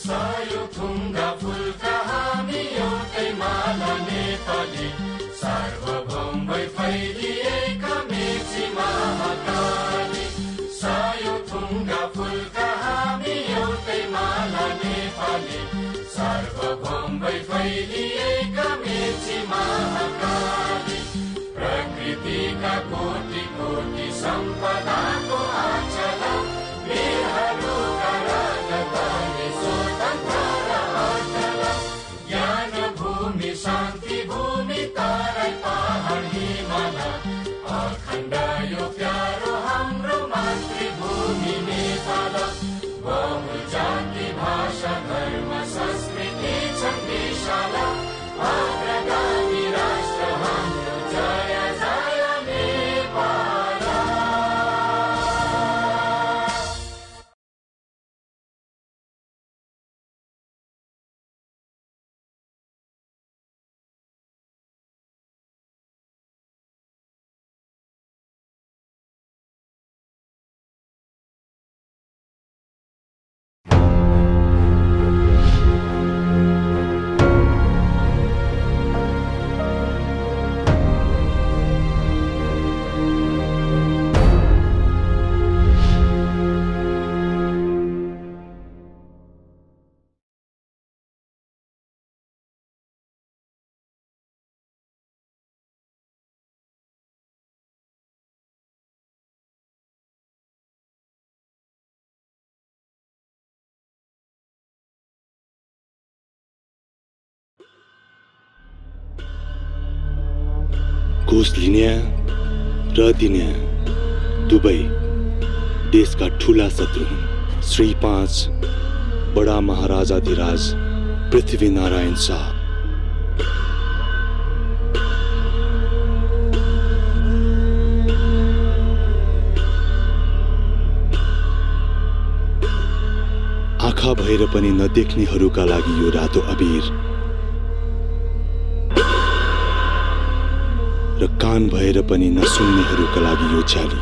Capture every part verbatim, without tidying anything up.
सायो थुङ्गा फुलका हामी एउटै माला नेपाली सार्वभौम भई फैलिएका मेची महाकाली सायो थुङ्गा फुलका हामी एउटै माला नेपाली सार्वभौम भई फैलिएका मेची महाकाली प्रकृतिका कोटि कोटि सम्पदाको आचल वीरहरूका राजधानी स्वतन्त्र र अचल ज्ञान भूमि शान्ति भूमि तराई पहाड हिमाल अखण्ड यो प्यारो हाम्रो मातृभूमि नेपाल बहु जाति भाषा धर्म संस्कृति छन् विशाल अग्रगामी राष्ट्र हाम्रो जय जय नेपाल। घुस लिने र दिने दुवै देशका ठूला शत्रु हुन्। श्री पाँच बडा महाराजाधिराज पृथ्वीनारायण शाह। आँखा भएर पनि नदेख्नेहरूका लागि यो रातो अबीर र कान भएर पनि नसुन्नेहरूका लागि यो चाली।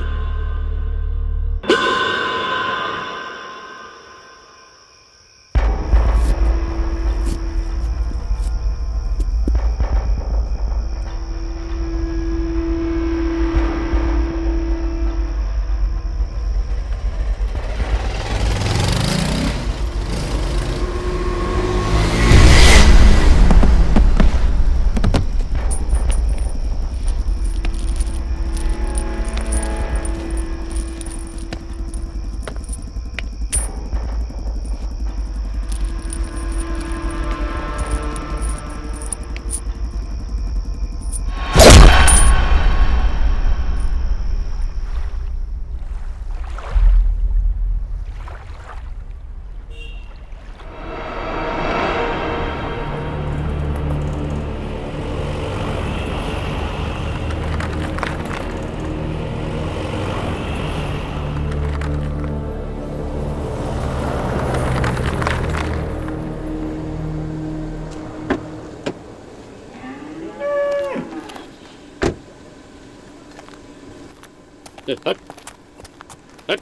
हट हट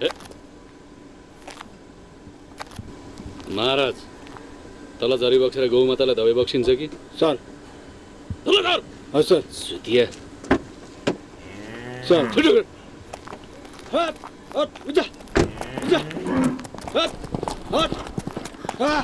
महाराज तल झरी बक्सेर गौमातालाई दबाई बक्सिन्छ कि? सर तल घर हजुर सर सुतिया सर छिटो गर हट हट उजा उजा हट हट हा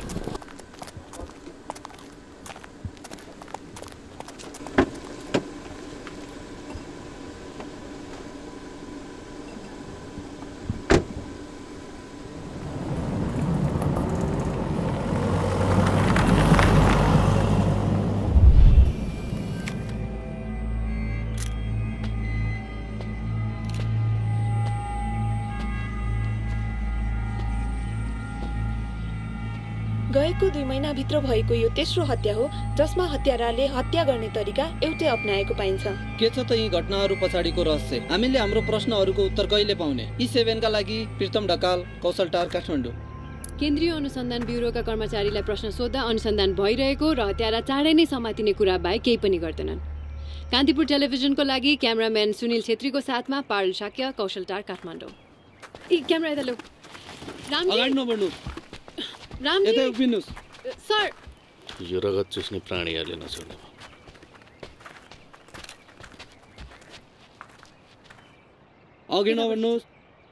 गएको दुई महिनाभित्र भएको यो तेस्रो हत्या हो जसमा हत्याराले हत्या गर्ने तरिका एउटै अपनाएको पाइन्छ। के छ त यी घटनाहरू पछाडिको रहस्य? हामीले हाम्रो प्रश्नहरूको उत्तर कहिले पाउने? ई सेभेन का लागि प्रीतम ढकाल, कौशल टार, काठमाडौँ। केन्द्रीय अनुसन्धान ब्युरोका कर्मचारीलाई प्रश्न सोध्दा अनुसन्धान भइरहेको र हत्यारा चाँडै नै समातिने कुरा बाहेक केही पनि गर्दैनन्। कान्तिपुर टेलिभिजनको लागि क्यामेराम्यान सुनिल छेत्रीको साथमा पारुल शाक्य, कौशल टार, काठमाडौँ। ई क्यामेरा यता लो। अगाडि नबढ्नु। रामजी यता उभिनुहोस्। सर यो रगत चुस्ने प्राणीहरूले नछोड्नु। अघि नबढ्नुहोस्।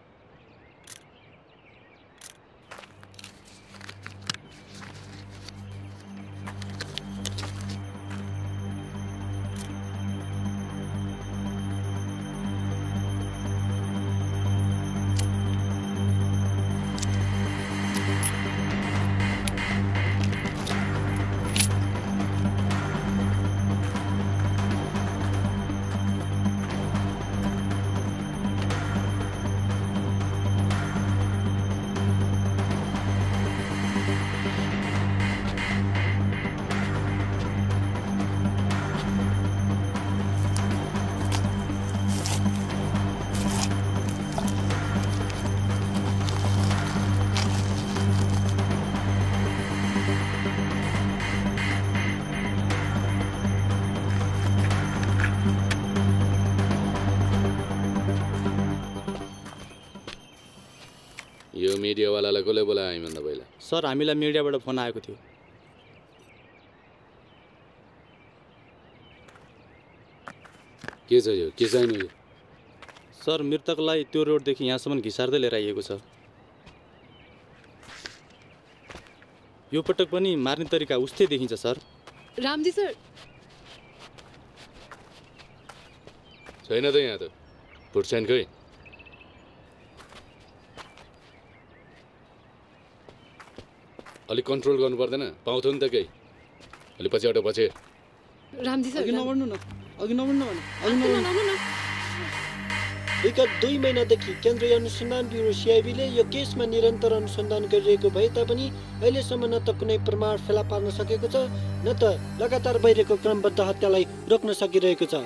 यो मिडियावालालाई कसले बोलायो हामीभन्दा पहिला? सर हामीलाई मिडियाबाट फोन आएको थियो। के छ यो? के चाहिनु यो? सर मृतकलाई त्यो रोडदेखि यहाँसम्म घिसार्दै लिएर आइएको छ। यो पटक पनि मार्ने तरिका उस्तै देखिन्छ सर। रामजी सर छैन त यहाँ त फुट्छन् खै। अलिक कन्ट्रोल गर्नु पर्दैन? पाउँथ्यो नि त केही। अलिक पछि हटो पछि। रामजी सर अघि नबढ्नु न। अघि नबढ्नु भने अघि नबढ्नु। विगत दुई महिनादेखि केन्द्रीय अनुसन्धान ब्युरो सिआइबीले यो केसमा निरन्तर अनुसन्धान गरिरहेको भए तापनि अहिलेसम्म न त कुनै प्रमाण फेला पार्न सकेको छ न त लगातार भइरहेको क्रमबद्ध हत्यालाई रोक्न सकिरहेको छ।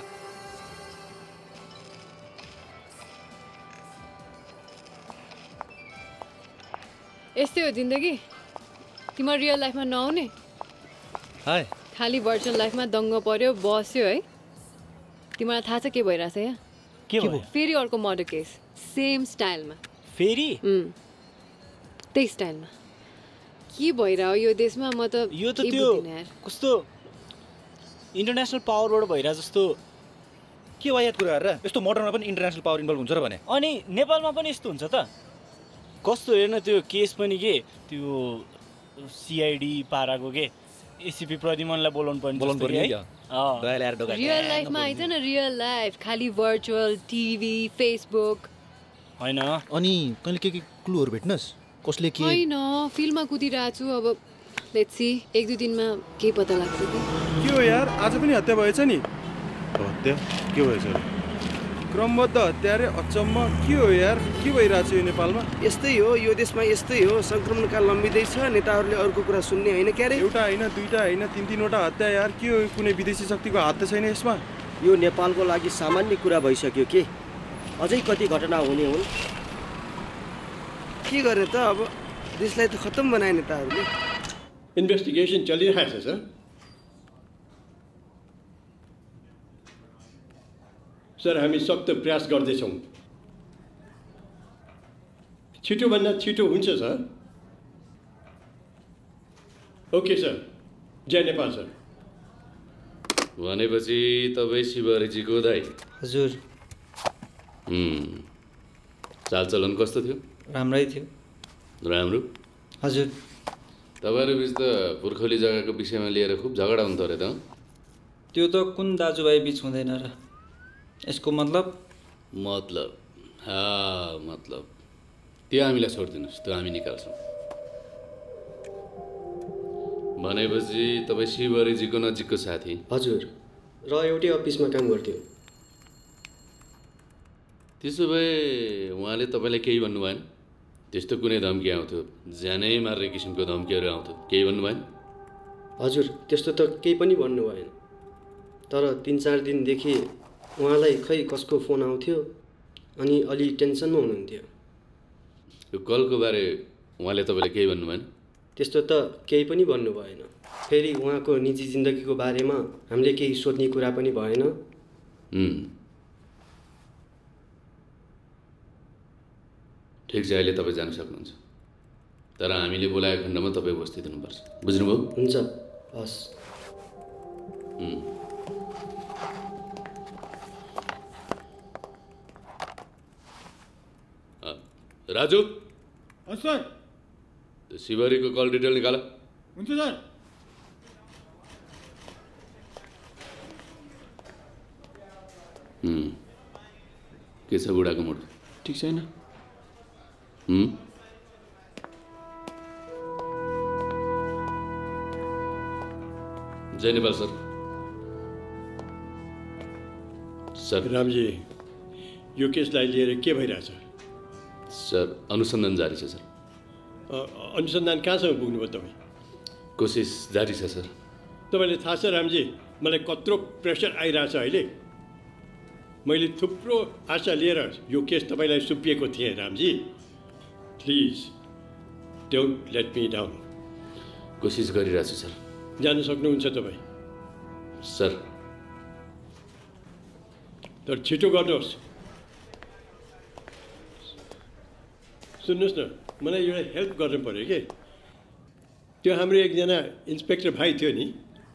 यस्तै हो जिन्दगी। तिम्रो रियल लाइफमा नआउने, हाय खालि भर्चुअल लाइफमा दङ्ग पर्यो बस्यो है। तिमीलाई थाहा छ के भइरहेछ यहाँ? के भयो? फेरि अर्को मर्डर केस सेम स्टाइलमा। फेरि त्यही स्टाइलमा के भइरह्यो यो देशमा? म त यो त त्यो कस्तो इन्टरनेसनल पावरबाट भइरहेको जस्तो। के वायात कुरा गरेर यस्तो मर्डरमा पनि इन्टरनेसनल पावर इन्भल्भ हुन्छ र भने? अनि नेपालमा पनि यस्तो हुन्छ त? कस्तो हेर्न त्यो केस पनि के त्यो सिआइडी पाराको के एसिपी प्रद्युमनलाई बोलाउनु पर्ने बोलाउनु पर्ने है। रियल लाइफमा आइज न, रियल लाइफ खालि भर्चुअल टिभी फेसबुक होइन। अनि कहिले के के क्लुहरू भेट्नस्? कसले के? होइन फिल्डमा कुदिरहेको छु। अब लेट्स सी एक दुई दिनमा के पत्ता लाग्छ कि। के हो यार, आज पनि हत्या भएछ नि? हत्या के भएछ? क्रमबद्ध हत्या रे अचम्म। के हो यार, के भइरहेछ यो नेपालमा? यस्तै हो यो देशमा, यस्तै हो। सङ्क्रमणकाल लम्बिँदैछ, नेताहरूले अर्को कुरा सुन्ने होइन क्यारे? एउटा होइन दुईटा होइन तिन तिनवटा हत्या यार। के हो, कुनै विदेशी शक्तिको हात त छैन यसमा? यो नेपालको लागि सामान्य कुरा भइसक्यो के? अझै कति घटना हुने हुन्? के गरे त अब देशलाई त खत्तम बनाए नेताहरूले। इन्भेस्टिगेसन चलिरहेको छ सर। सर हामी सख्त प्रयास गर्दैछौँ। छिटोभन्दा छिटो हुन्छ सर। Okay sir. जय नेपाल सर। भनेपछि तपाईँ शिवहरिजीको दाइ? हजुर। चालचलन कस्तो थियो? राम्रै थियो। राम्रो? हजुर। तपाईँहरू बिच त पुर्खौली जग्गाको विषयमा लिएर खुब झगडा हुन्थ्यो अरे त? त्यो त कुन दाजुभाइ बिच हुँदैन र? यसको मतलब? मतलब हा मतलब त्यो हामीलाई छोडिदिनुहोस्, त्यो हामी निकाल्छौँ। भनेपछि तपाईँ शिवहरिजीको नजिकको साथी? हजुर, र एउटै अफिसमा काम गर्थ्यो। त्यसो भए उहाँले तपाईँलाई केही भन्नु भएन? त्यस्तो कुनै धम्की आउँथ्यो, ज्यानै मार्ने किसिमको धम्कीहरू आउँथ्यो, केही भन्नु भएन? हजुर, त्यस्तो त केही पनि भन्नु भएन। तर तिन चार दिनदेखि उहाँलाई खै कसको फोन आउँथ्यो अनि अलि टेन्सनमा हुनुहुन्थ्यो। यो कलको बारे उहाँले तपाईँलाई केही भन्नु भएन? त्यस्तो त केही पनि भन्नु भएन। फेरि उहाँको निजी जिन्दगीको बारेमा हामीले केही सोध्ने कुरा पनि भएन। ठिक छ, अहिले तपाईँ जान सक्नुहुन्छ। तर हामीले बोलाएको खण्डमा तपाईँ उपस्थित हुनुपर्छ। बुझ्नुभयो? हुन्छ, हस्। राजु। सर। शिवरीको कल डिटेल निकाल। हुन्छ सर। हम्म के छ बुढाको मुड? ठिक छैन। हम्म जय नेपाल सर। सर रामजी, यो केसलाई लिएर के भइरहेछ? सर अनुसन्धान जारी छ सर। अनुसन्धान कहाँसम्म पुग्नुभयो तपाईँ? कोसिस जारी छ सर। तपाईँले थाहा छ रामजी, मलाई कत्रो प्रेसर आइरहेछ अहिले। मैले थुप्रो आशा लिएर यो केस तपाईँलाई सुम्पिएको थिएँ Ramji. Please don't let me down. कोसिस गरिरहेको छु सर। जान सक्नुहुन्छ तपाईँ? सर तर छिटो गर्नुहोस्। सुन्नुहोस् न, मलाई एउटा हेल्प गर्नु पऱ्यो कि। त्यो हाम्रो एकजना इन्सपेक्टर भाइ थियो नि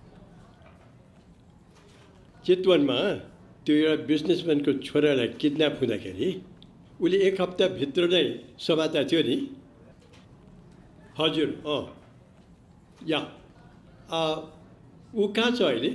चितवनमा, त्यो एउटा बिजनेसम्यानको छोरालाई किडन्याप हुँदाखेरि उसले एक हप्ताभित्र नै समाता थियो नि। हजुर, अँ या ऊ कहाँ छ अहिले?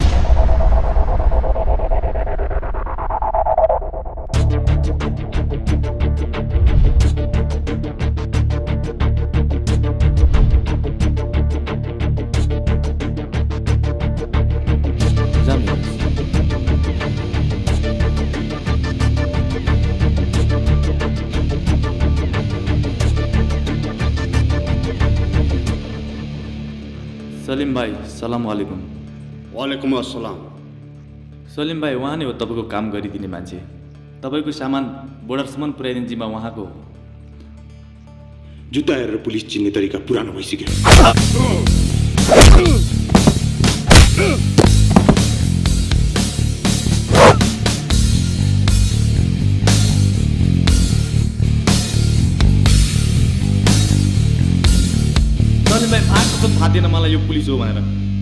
सलीम भाइ, सलाम वालेकुम। वालेकुम अस्सलाम। सलीम भाइ, उहाँ नै हो तपाईँको काम गरिदिने मान्छे। तपाईँको सामान बोर्डरसम्म पुर्याइदिने जिम्मा उहाँको हो। जुत्ता हेरेर पुलिस चिन्ने तरिका पुरानो भइसक्यो। सलीम भाइ, आँखा पनि थाहा थिएन मलाई यो पुलिस हो भनेर।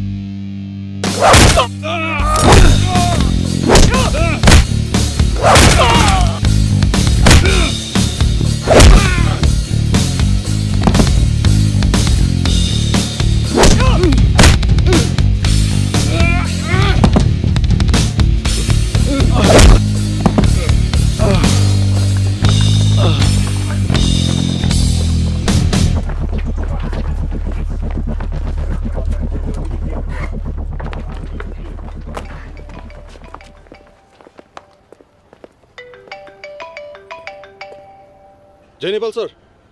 जय नेपाल सर।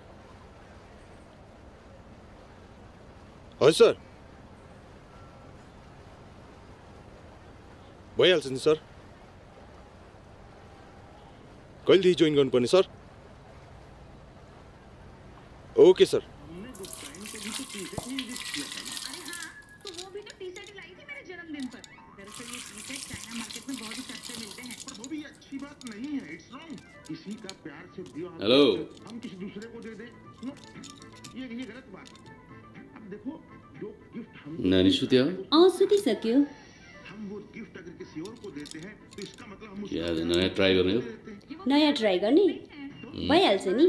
हजुर सर, भइहाल्छ नि सर। कहिलेदेखि जोइन गर्नुपर्ने सर? Okay sir. हेलो, हम किसी दूसरे को दे दें, ये ये गलत बात है। अब देखो जो गिफ्ट हम नानी सुत्यो? अँ सुतिसक्यो। हम वो गिफ्ट अगर किसी और को देते हैं तो इसका मतलब हम क्या नयाँ ट्राई गर्ने हो? नयाँ ट्राई गर्ने भइहाल्छ नि।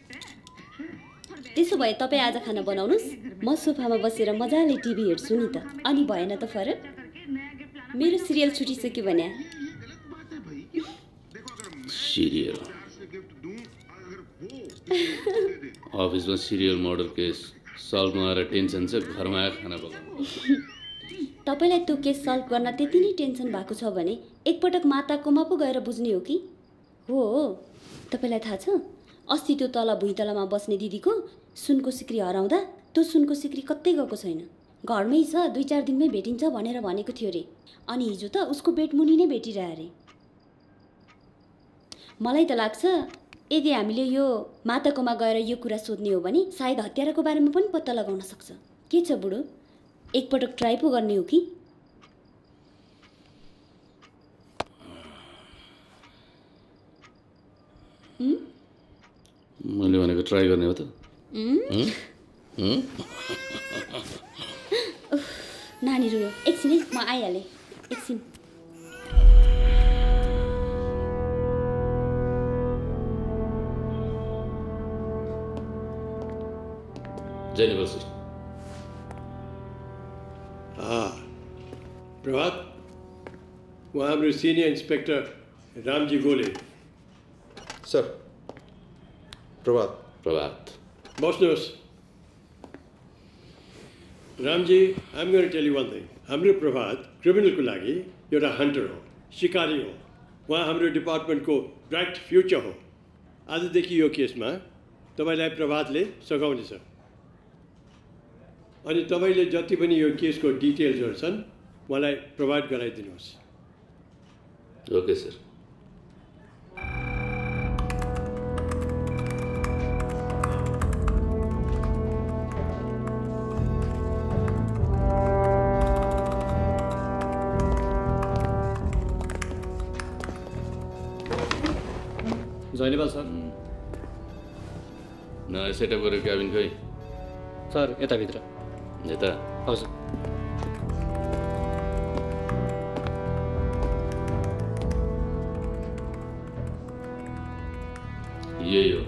त्यसो भए तपाईँ आज खाना बनाउनुहोस्, म सोफामा बसेर मजाले टिभी हेर्छु नि त। अनि भएन त फरक? मेरो सिरियल छुटिसक्यो भने। सिरियल अफिसमा सिरियल मर्डर केस सल्भ नगरेर टेन्सन छ, घरमा आएर खाना पकाउनु। तपाईँलाई त्यो केस सल्भ गर्न त्यति नै टेन्सन भएको छ भने एकपटक माताकोमा पो गएर बुझ्ने हो कि? हो हो, तपाईँलाई थाहा छ अस्ति त्यो तल भुइँतलामा बस्ने दिदीको सुनको सिक्री हराउँदा त्यो सुनको सिक्री कतै गएको छैन, घरमै छ, दुई चार दिनमै भेटिन्छ भनेर भनेको थियो रे। अनि हिजो त उसको बेडमुनि नै भेटिरह्यो अरे। मलाई त लाग्छ यदि हामीले यो माताकोमा गएर यो कुरा सोध्ने हो भने सायद हत्याराको बारेमा पनि पत्ता लगाउन सक्छ। के छ बुढो, एकपटक ट्राई पो गर्ने हो कि? मैले भनेको ट्राई गर्ने हो त? नानी रोयो एकछिन है म आइहालेँ एकछिन जाने बस प्रभात वहाँ हाम्रो senior inspector Ramji Gole sir Prabhat Prabhat बस्नुहोस् Ramji I'm going to tell you one thing हाम्रो प्रभात क्रिमिनलको लागि एउटा हन्टर हो शिकारी हो उहाँ हाम्रो डिपार्टमेन्टको ब्राइट फ्युचर हो आजदेखि यो केसमा तपाईँलाई प्रभातले सघाउनेछ अनि तपाईँले जति पनि यो केसको डिटेल्सहरू छन् मलाई प्रोभाइड गराइदिनुहोस् ओके सर जयनेवाल सर नयाँ सेटअप गरेको क्याबिन खै सर यताभित्र यता हजुर यही हो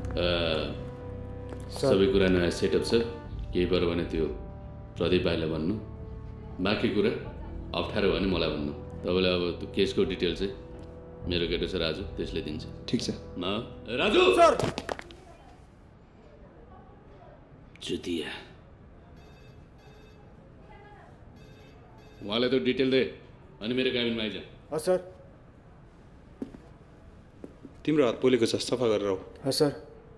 सबै कुरा नयाँ सेटअप छ केही पऱ्यो भने त्यो प्रदीप भाइलाई भन्नु बाँकी कुरा अप्ठ्यारो भने मलाई भन्नु तपाईँलाई अब त्यो केसको डिटेल चाहिँ मेरो केटो छ राजु त्यसले दिन्छ ठिक छ न राजु सर चुतिया उहाँलाई त डिटेल दे अनि मेरो क्याबिनमा आइज हजुर सर तिम्रो हात पोलेको छ सफा गरेर आऊ हजुर सर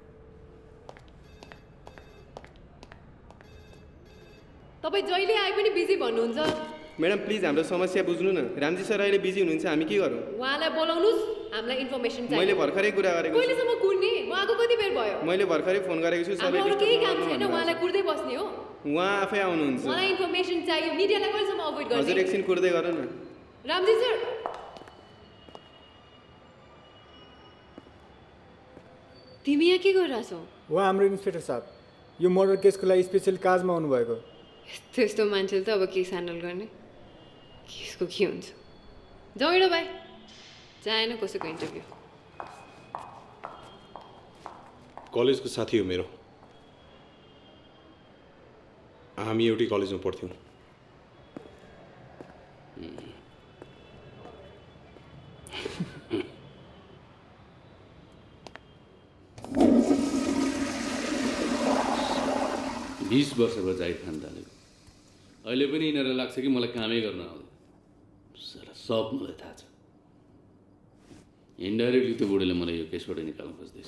तपाईँ जहिले आए पनि बिजी भन्नुहुन्छ म्याडम प्लिज हाम्रो समस्या बुझ्नु न रामजी सर अहिले बिजी हुनुहुन्छ हामी के गरौँ उहाँलाई बोलाउनुस् हामीलाई इन्फर्मेसन चाहियो मैले भर्खरै कुरा गरेको छु कहिलेसम्म कुर्ने म आएको कति बेर भयो मैले भर्खरै फोन गरेको छु सबै हाम्रो केही काम छैन उहाँलाई कुर्दै बस्ने हो उहाँ आफै आउनुहुन्छ मलाई इन्फर्मेसन चाहियो मिडियालाई कहिलेसम्म अभोइड गर्ने हजुर एकछिन कुर्दै गर न रामजी सर तिमी यहाँ के गरिरहेछौ उहाँ हाम्रो इन्सपेक्टर साहब यो मर्डर केसको लागि स्पेसल काजमा आउनुभएको यस्तो यस्तो मान्छेले त अब केस ह्यान्डल गर्ने केसको के हुन्छ जाउँ भाइ चाहेन कसैको इन्टरभ्यू कलेजको साथी हो मेरो हामी एउटै कलेजमा पढ्थ्यौँ बिस वर्ष भयो जाहिर खान थालेको अहिले पनि यिनीहरूलाई लाग्छ कि मलाई कामै गर्न आउँदैन साला सब मलाई थाहा छ इन्डाइरेक्टली त्यो बुढोले मलाई यो केसबाट निकाल्न खोज्दैछ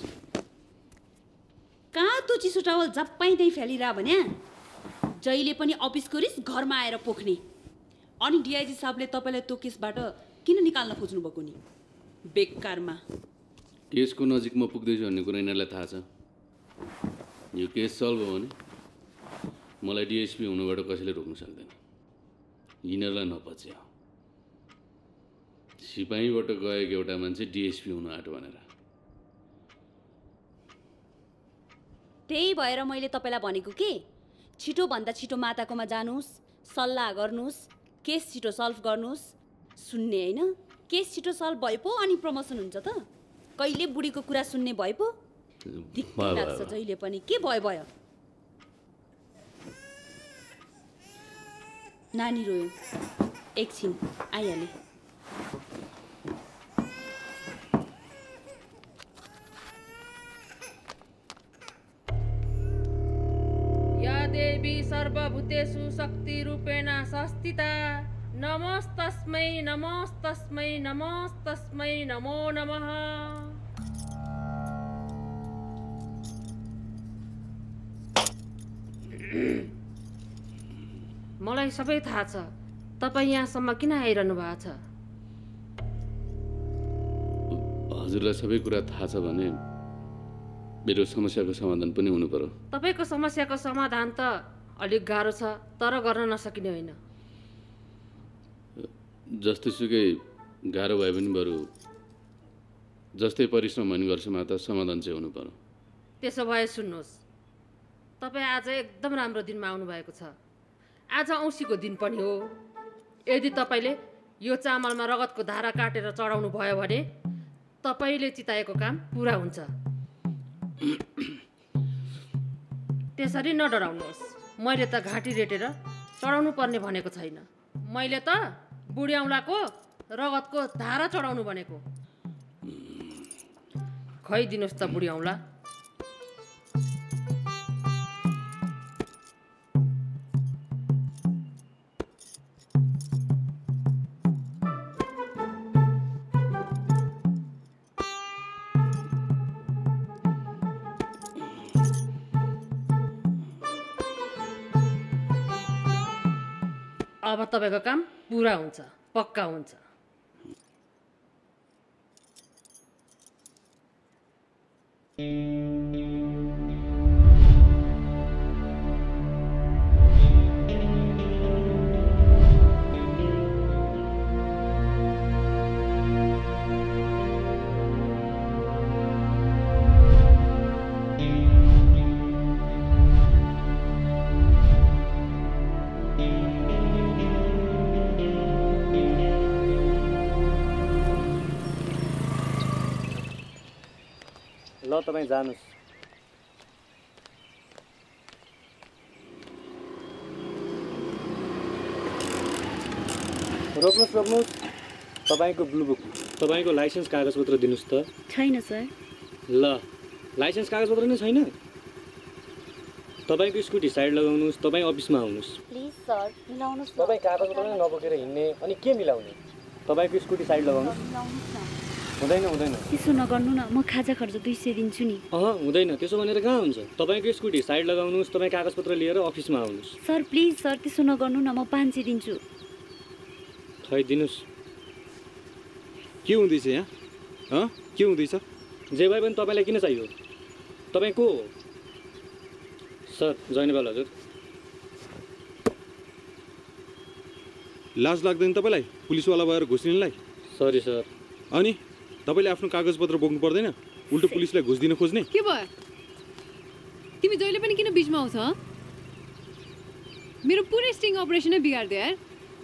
कहाँ त्यो चिसो टावल जप्पाइँदै फ्यालिरह भने जहिले पनि अफिसको रिस घरमा आएर पोख्ने अनि डिआइजी साहबले तपाईँलाई त्यो केसबाट किन निकाल्न खोज्नु भएको नि बेकारमा केसको नजिकमा पुग्दैछु भन्ने कुरा यिनीहरूलाई थाहा छ यो केस सल्भ हो भने मलाई डिएसपी हुनुबाट कसैले रोक्न सक्दैन यिनीहरूलाई नपच्या सिपाहीबाट गएको एउटा मान्छे डिएसपी हुनु आँट्यो भनेर त्यही भएर मैले तपाईँलाई भनेको के छिटोभन्दा छिटो माताकोमा जानुहोस् सल्लाह गर्नुहोस् केस छिटो सल्भ गर्नुहोस् सुन्ने होइन केस छिटो सल्भ भए पो अनि प्रमोसन हुन्छ त कहिले बुढीको कुरा सुन्ने भए पो दिक्क लाग्छ जहिले पनि के भयो भयो नानी रोयो एकछिन आइहाले या देवी सर्वभूतेषु शक्तिरूपेण संस्थिता नमस्तस्मै नमस्तस्मै नमस्तस्मै नमो नमः मलाई सबै थाहा छ तपाईँ यहाँसम्म किन आइरहनु भएको छ हजुरलाई सबै कुरा थाहा छ भने मेरो समस्याको समाधान पनि हुनु पर्यो तपाईँको समस्याको समाधान त अलिक गाह्रो छ तर गर्न नसकिने होइन जस्तैसुकै गाह्रो भए पनि बरु जस्तै परिश्रम भने गर्छमा त समाधान चाहिँ हुनु पर्यो त्यसो भए सुन्नुहोस् तपाईँ आज एकदम राम्रो दिनमा आउनुभएको छ। आज औँसीको दिन पनि हो। यदि तपाईँले यो चामलमा रगतको धारा काटेर चढाउनु भयो भने तपाईँले चिताएको काम पुरा हुन्छ। त्यसरी नडराउनुहोस्। मैले त घाँटी रेटेर चढाउनु पर्ने भनेको छैन। मैले त बुढी औँलाको रगतको धारा चढाउनु भनेको। खुवाइदिनुहोस् त बुढी औँला। अब तपाईँको काम पुरा हुन्छ, पक्का हुन्छ। ल तपाईँ जानुहोस्। रोक्नुहोस् रोक्नुहोस्। तपाईँको ब्लू बुक, तपाईँको लाइसेन्स कागजपत्र दिनुहोस् त। छैन सर। ल लाइसेन्स कागजपत्र नै छैन? तपाईँको स्कुटी साइड लगाउनुहोस्, तपाईँ अफिसमा आउनुहोस्। प्लिज सर मिलाउनुहोस्। तपाईँ कागजपत्र नै नबोकेर हिँड्ने अनि के मिलाउने? तपाईँको स्कुटी साइड लगाउनुहोस्। हुँदैन हुँदैन त्यसो नगर्नु न, म खाजा खर्च दुई सय दिन्छु नि। अँ हुँदैन, त्यसो भनेर कहाँ हुन्छ? तपाईँको स्कुटी साइड लगाउनुहोस्, तपाईँ कागजपत्र लिएर अफिसमा आउनुहोस्। सर प्लिज सर त्यसो नगर्नु न, म पाँच सय दिन्छु। खै दिनुहोस्। के हुँदैछ यहाँ? हँ के हुँदैछ? जे भए पनि तपाईँलाई किन चाहियो? तपाईँ को हो? सर जैनवाल हजुर। लाज लाग्दैन तपाईँलाई पुलिसवाला भएर घुस्रिनलाई? Sorry sir. अनि तपाईँले आफ्नो कागजपत्र बोक्नु पर्दैन, उल्टो पुलिसलाई घुस दिन खोज्ने? के भयो? तिमी जहिले पनि किन बिचमा आउँछ? मेरो पुरै स्टिङ अपरेसनै बिगार्दियो यार।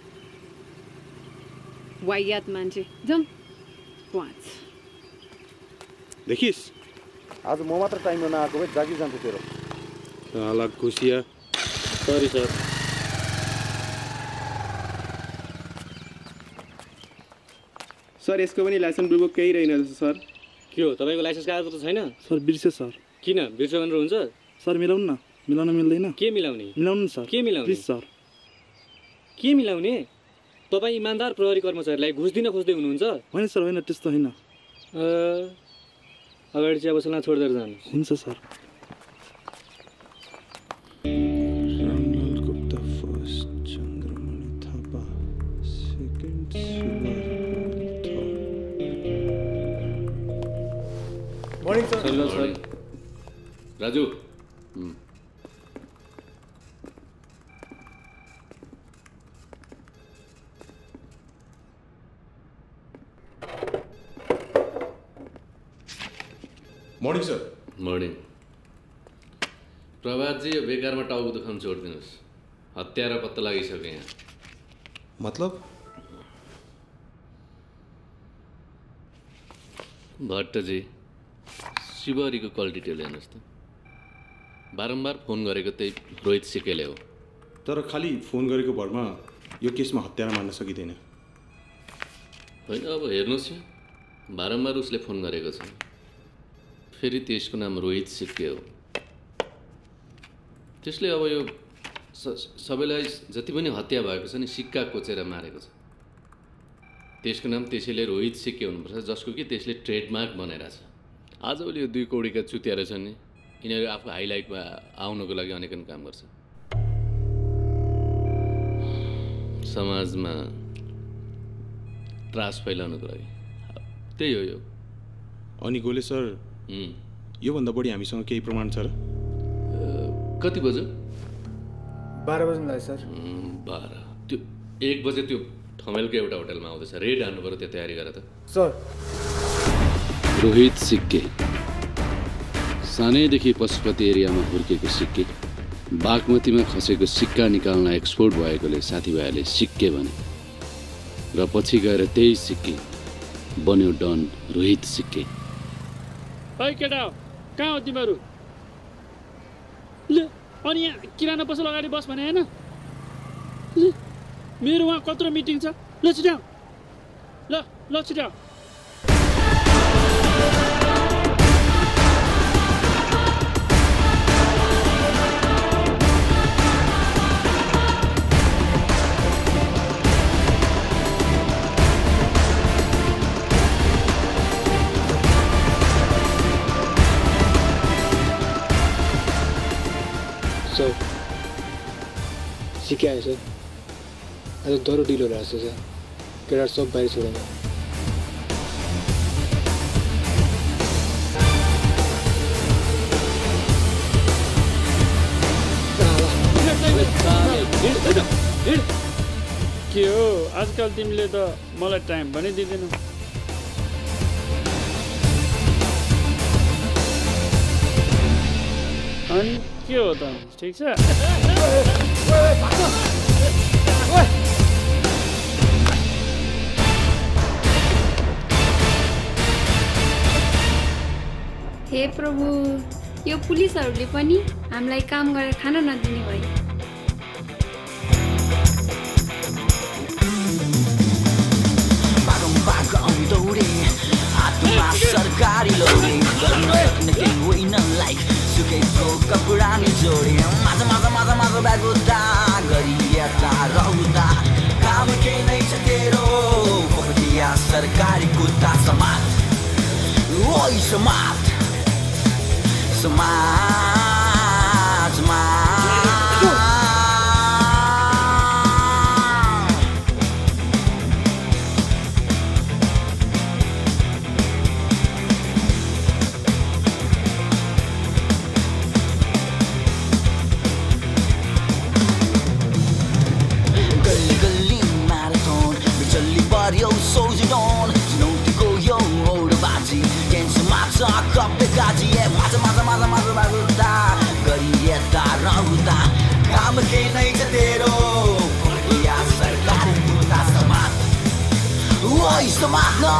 वाइयात मान्छे। जम पाँच देखिस् आज म मात्र टाइममा नआएको भए जागिर जान्छ तेरो। साला घुसिया। Sorry sir. सर यसको पनि लाइसेन्स बुक केही रहेन सर। के हो तपाईँको लाइसेन्स कागज त छैन? सर बिर्से सर। किन बिर्से भनेर हुन्छ? सर मिलाउनु न। मिलाउन मिल्दैन। के मिलाउने? मिलाउनु सर। के मिलाउने? Please sir. के मिलाउने? तपाईँ इमान्दार प्रहरी कर्मचारीलाई घुस दिन खोज्दै हुनुहुन्छ? होइन सर होइन त्यस्तो होइन। अगाडि चाहिँ अब सल्लाह छोडेर जानुहोस्। हुन्छ sir. Morning sir. Raju morning sir. Morning. Prabhatji यो बेकारमा टाउको दुखाउनु छोडिदिनुहोस्। हत्यारा पत्ता लागिसक्यो यहाँ। मतलब? भट्टजी शिवहरीको कल डिटेल हेर्नुहोस् त। बारम्बार फोन गरेको त्यही रोहित सिकेले हो। तर खालि फोन गरेको भरमा यो केसमा हत्यारा मान्न सकिँदैन। होइन अब हेर्नुहोस् यहाँ बारम्बार उसले फोन गरेको छ। फेरि त्यसको नाम रोहित सिक्के हो। त्यसले अब यो सबैलाई जति पनि हत्या भएको छ नि सिक्का कोचेर मारेको छ। त्यसको नाम त्यसैले रोहित सिक्के हुनुपर्छ जसको कि त्यसले ट्रेडमार्क बनाइरहेछ। आजभोलि यो दुई कौडीका चुतियाएर छन् नि यिनीहरू आफू हाइलाइटमा आउनको लागि अनेकन काम गर्छ। समाजमा त्रास फैलाउनको लागि त्यही हो यो। अनि गोले सर योभन्दा बढी हामीसँग केही प्रमाण छ र? कति बज्यो? बाह्र बज्नु सर। बाह्र त्यो एक बजे त्यो ठमेलको एउटा होटलमा आउँदैछ। रेड हान्नु पऱ्यो त्यो तयारी गर त सर। रोहित सिक्के सानैदेखि पशुपति एरियामा हुर्केको सिक्के बागमतीमा खसेको सिक्का निकाल्न एक्सपोर्ट भएकोले साथीभाइहरूले सिक्के भने र पछि गएर त्यही सिक्के बन्यो डन रोहित सिक्के। ओइ केटा कहाँ हो तिमीहरू? ल अनि यहाँ किराना पसल अगाडि बस भने हैन? ल मेरो वहाँ कत्रो मिटिङ छ, ल छिटाउ ल ल छिटाउ। सर सिक्के आयो सर। आज दह्रो डिल हो रहेछ सर। केटाहरू सब बाहिर छोडेर के हो आजकल तिमीले त मलाई टाइम पनि दिँदैनौ। अनि के हो त ठिक छ? हे प्रभु, यो पुलिसहरूले पनि हामीलाई काम गरेर खान नदिने भयो। सरकारी लोरी गर्न केही होइन लाइक सुकेको कपडा नि जोडी माझ माझ माझ माझ बागुता गरी यता रहुता काम केही नै छ तेरो पकडिया सरकारी कुत्ता समाज ओइ समाज समाजमा Yo, soldier on, no to go yo, hold the body, dance my talk up the gaji, yeah, maza maza maza maza maza, gari yeta rauta, kam ke nahi chatero, ya sarkar puta samaj, oi samaj na,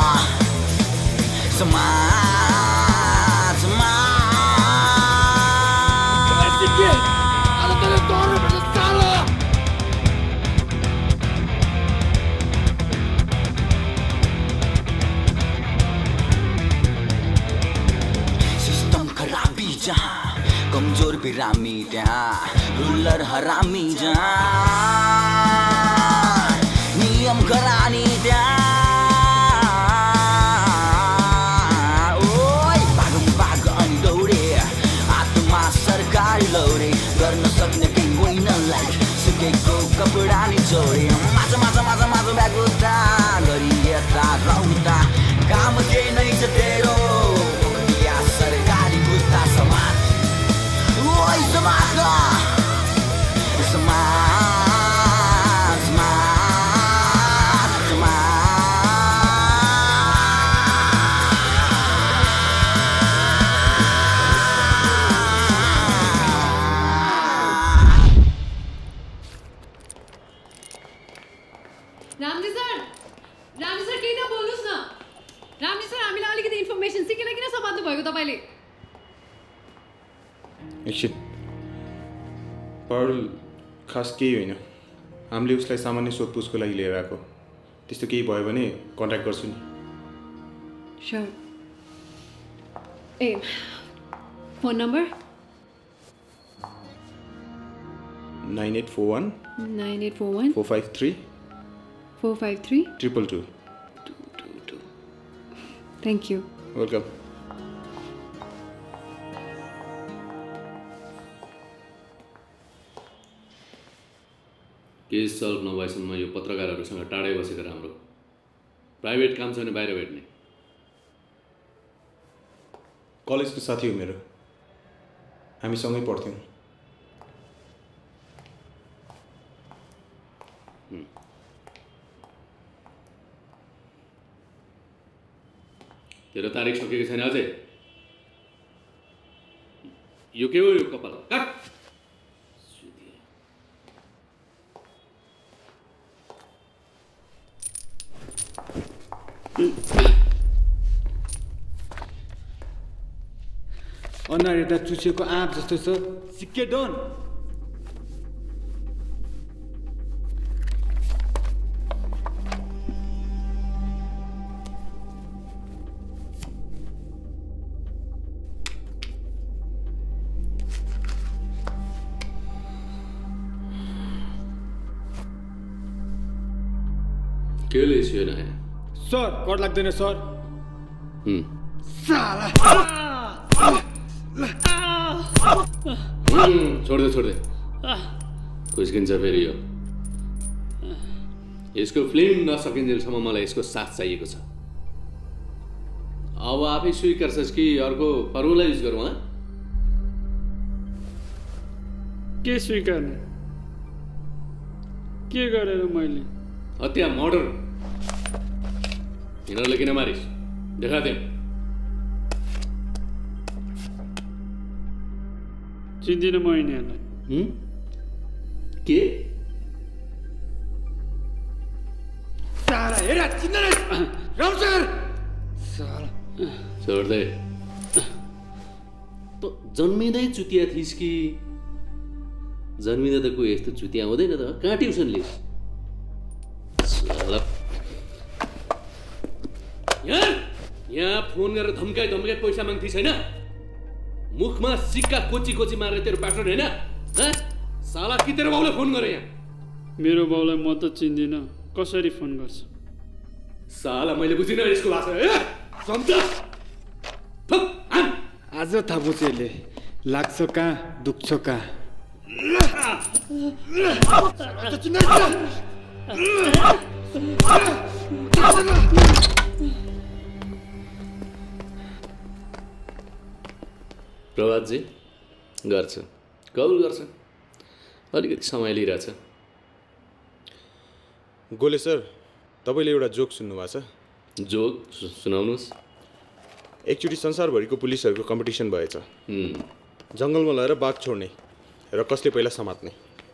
samaj samaj, sikhe, ala tere dore mein sala. कमजोर बिरामी त्यहाँ ruler हरामी जहाँ नियम घरानी त्यहाँ ओइ भागम भाग अनि दौडे आत्मा सरकारी लौरे गर्न सक्ने केही होइन लाइक सुकेको कपडा नि जोडे माझ माझ माझ माझ ब्यागुता गरी यता रहुता काम केही नै छ तेरो या सरकारी कुत्ता समाज ओइ समाज समाज समाज रामजी सर, रामजी सर केही त बोल्नुस् न। रामजी सर, हामीलाई अलिकति इन्फर्मेसन सिकेर किन समात्नु भएको तपाईले? एकछिन, पारुल खास केही होइन, हामीले उसलाई सामान्य सोधपुछको लागि लिएर आएको। त्यस्तो केही भयो भने कन्ट्याक्ट गर्छु नि। स्योर। ए phone number nine eight four one nine eight four one four five three four five three triple two. Thank you. Welcome. Case solve नभएसम्म यो पत्रकारहरूसँग टाढै बसेको राम्रो। प्राइभेट काम छ भने बाहिर भेट्ने। कलेजको साथी हो मेरो, हामी सँगै पढ्थ्यौँ। तेरो तारिख सकेको छैन अझै? यो के हो यो कपाल? काट। अनुहार हेर्दा चुचेको आँप जस्तो छ सिक्के डन। के लेसियो न सर कर लाग्दैन सर। हुँ साला छोड्दे छोड्दे खुस्किन्छ फेरि यो। यसको फिल्म नसकिन्जेलसम्म मलाई यसको साथ चाहिएको छ। अब आफै स्वीकार्छस् कि अर्को फर्मुला युज गरौँ? हाँ के स्वीकार्ने? के गरेर मैले? हत्या मर्डर। यिनीहरूले किन मारिस्? देखादे। चिन्दिनँ म यिनीहरूलाई। के? साला हेर चिन्दैन रामसर। साला छोड दे। त जन्मिँदै चुतिया थिइस् कि जन्मिँदा त कोही यस्तो चुतिया हुँदैन त? कहाँ ट्युसन लिइस्? साला यहाँ यहाँ फोन गरेर धम्काइ धम्काइ पैसा माग्थी छैन? मुखमा सिक्का कोची कोची मारेर तेरो प्याटर्न होइन? साला कि तेरो बाउले फोन गरे यहाँ? मेरो बाउलाई म त चिन्दिनँ, कसरी फोन गर्छ? साला मैले बुझिनँ यसको भाषा। सम्झ आज थाहा बुझेले लाग्छ कहाँ दुख्छ कहाँ। प्रभातजी गर्छ, कबुल गर्छ, अलिकति समय लिइरहेछ। गोले सर, तपाईँले एउटा जोक सुन्नुभएको छ? जोक सुनाउनुहोस्। एकचोटि संसारभरिको पुलिसहरूको कम्पिटिसन भएछ। जङ्गलमा लगेर बाघ छोड्ने र कसले पहिला समात्ने।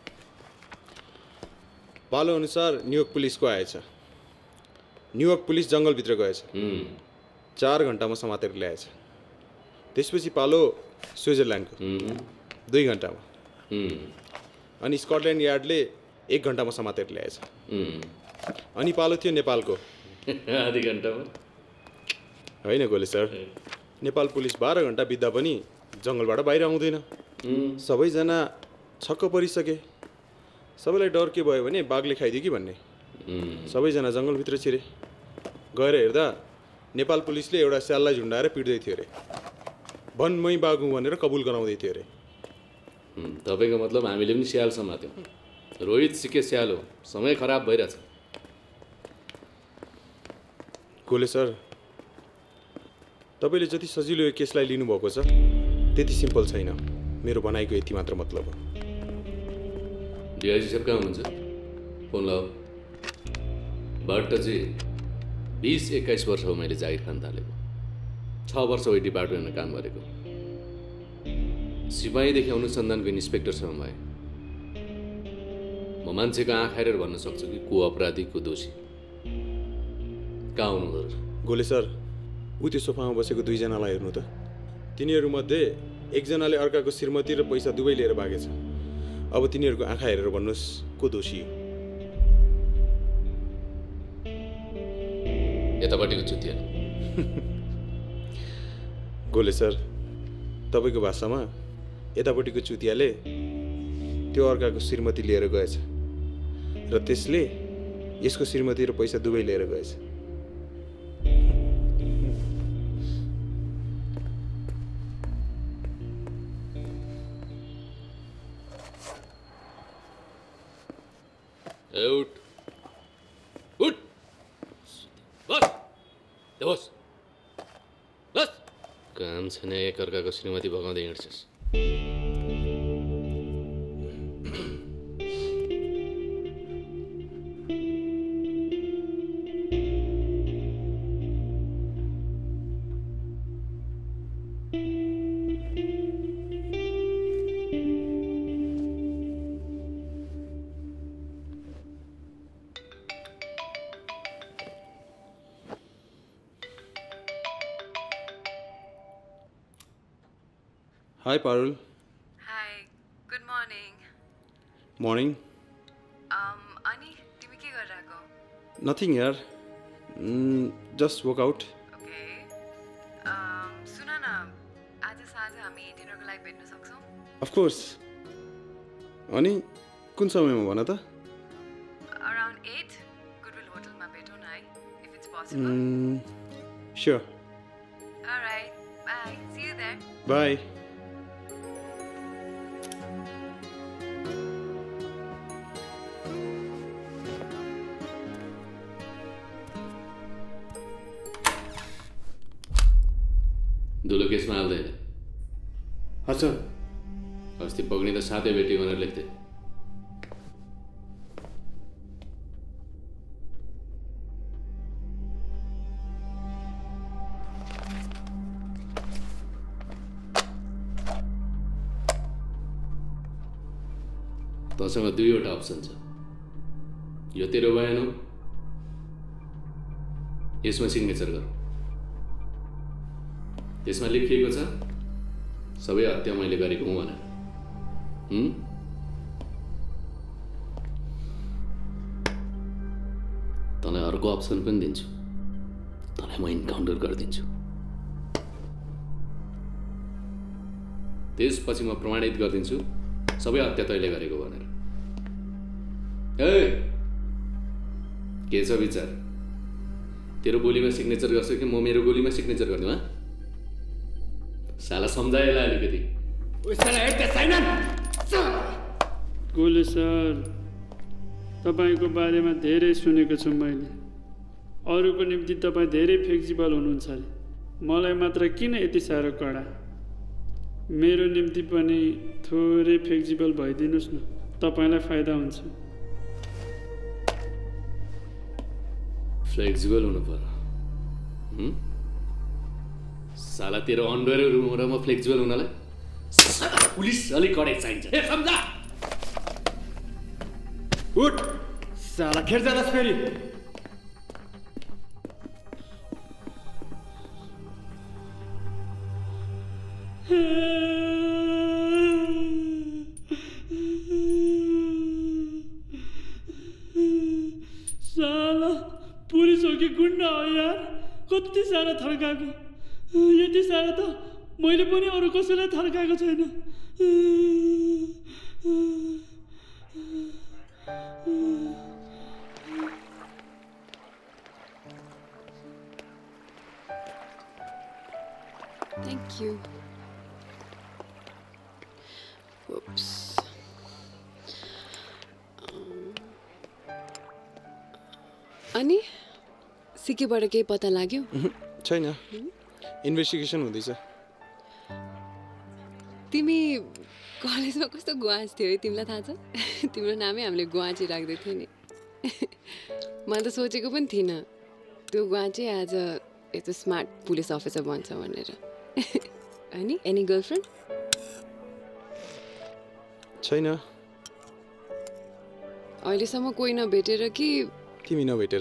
पालो अनुसार न्युयोर्क पुलिसको आएछ। न्युयोर्क पुलिस जङ्गलभित्र गएछ, चार घन्टामा समातेर ल्याएछ। त्यसपछि पालो स्विजरल्यान्डको, दुई घन्टामा। अनि स्कटल्यान्ड यार्डले एक घन्टामा समातेर ल्याएछ। अनि पालो थियो नेपालको, आधी घन्टामा। होइन गोले सर, नेपाल पुलिस बाह्र घन्टा बित्दा पनि जङ्गलबाट बाहिर आउँदैन। सबैजना छक्क परिसके। सबैलाई डर के भयो भने बाघले खाइदियो कि भन्ने। सबैजना जङ्गलभित्र छिरे। गएर हेर्दा नेपाल पुलिसले एउटा स्याललाई झुन्डाएर पिट्दै थियो अरे। भन मै बाघ हुँ भनेर कबुल गराउँदै थियो अरे। तपाईँको मतलब हामीले पनि स्याल समात्यौँ। रोहित सिके स्याल हो, समय खराब भइरहेछ। गोले सर, तपाईँले जति सजिलो यो केसलाई लिनुभएको छ त्यति सिम्पल छैन। मेरो भनाइको यति मात्र मतलब हो। डिआइजी साहब कहाँ हुनुहुन्छ? फोन लगाऊ। भट्टजी, बिस एक्काइस वर्ष हो मैले जागिर खान थालेको। छ वर्ष हो डिपार्टमेन्टमा काम गरेको। सिपाहीदेखि अनुसन्धानको इन्सपेक्टरसम्म भए। म मान्छेको आँखा हेरेर भन्न सक्छु कि को अपराधी को दोषी। कहाँ हुनुहुँदो रहेछ? गोले सर, ऊ त्यो सोफामा बसेको दुईजनालाई हेर्नु त। तिनीहरूमध्ये एकजनाले अर्काको श्रीमती र पैसा दुवै लिएर भागेछ। अब तिनीहरूको आँखा हेरेर भन्नुहोस् को दोषी हो? यतापट्टिको चुतिया। गोले सर, तपाईँको भाषामा यतापट्टिको चुतियाले त्यो अर्काको श्रीमती लिएर गएछ र त्यसले यसको श्रीमती र पैसा दुवै लिएर गएछ। उठ उठ बस बस बस। काम छैन, एक अर्काको श्रीमती भगाउँदै हिँड्छस्। Hi, Parul. Hi, good morning. Morning. Um, अनि तिमी के गरिरहेको? Nothing, yaar. Mm, just work out. Okay. Um, सुन न, आज साँझ हामी डिनरको लागि भेट्न सक्छौँ? Of course. अनि कुन समयमा भन त? Around eight, Goodwill होटलमा भेटौँ न है, if it's possible. Mm, sure. Alright, bye. See you there. Bye. दुलो केसमा हाल्दैन। हजुर अस्ति पक्रिँदा साथै भेट्यो भनेर लेख्थे। तसँग दुईवटा अप्सन छ, यो तेरो बयान हो, यसमा सिग्नेचर गर। त्यसमा लेखिएको छ सबै हत्या मैले गरेको हुँ भनेर। हुँ? तँलाई अर्को अप्सन पनि दिन्छु, तँलाई म इन्काउन्टर गरिदिन्छु। त्यसपछि म प्रमाणित गरिदिन्छु सबै हत्या तैँले गरेको भनेर। ए के छ विचार? तेरो बोलीमा सिग्नेचर गर्छ कि म मेरो गोलीमा सिग्नेचर गरिदिउँ? हाँ साला सम्झाएला अलिकति। गोले सर, तपाईँको बारेमा धेरै सुनेको छु मैले। अरूको निम्ति तपाईँ धेरै फ्लेक्सिबल हुनुहुन्छ अरे, मलाई मात्र किन यति साह्रो कडा? मेरो निम्ति पनि थोरै फ्लेक्सिबल भइदिनुहोस् न, तपाईँलाई फाइदा हुन्छ। फ्लेक्सिबल हुनु पर्यो। साला तेरो अन्डरवेयर र म फ्लेक्सिबल हुनलाई पुलिस अलिक कडै चाहिन्छ। ए सम्झा, उठ साला खेर जालास फेरि। साला पुलिस हो कि गुन्डा हो यार, कति साह्रो थर्काएको। यति साह्रो त मैले पनि अरू कसैलाई थर्काएको छैन। Thank you. Whoops. अनि सिकेबाट केही पत्ता लाग्यो? छैन, इन्भेस्टिगेसन हुँदैछ। तिमी कलेजमा कस्तो गुवाच थियो है, तिमीलाई थाहा छ? तिम्रो नामै हामीले गुवाची राख्दै थियो नि। मैले त सोचेको पनि थिइनँ त्यो गुवाची आज यस्तो स्मार्ट पुलिस अफिसर बन्छ भनेर। अनि एनी गर्लफ्रेन्ड? छैन। अहिलेसम्म कोही नभेटेर कि तिमी नभेटेर?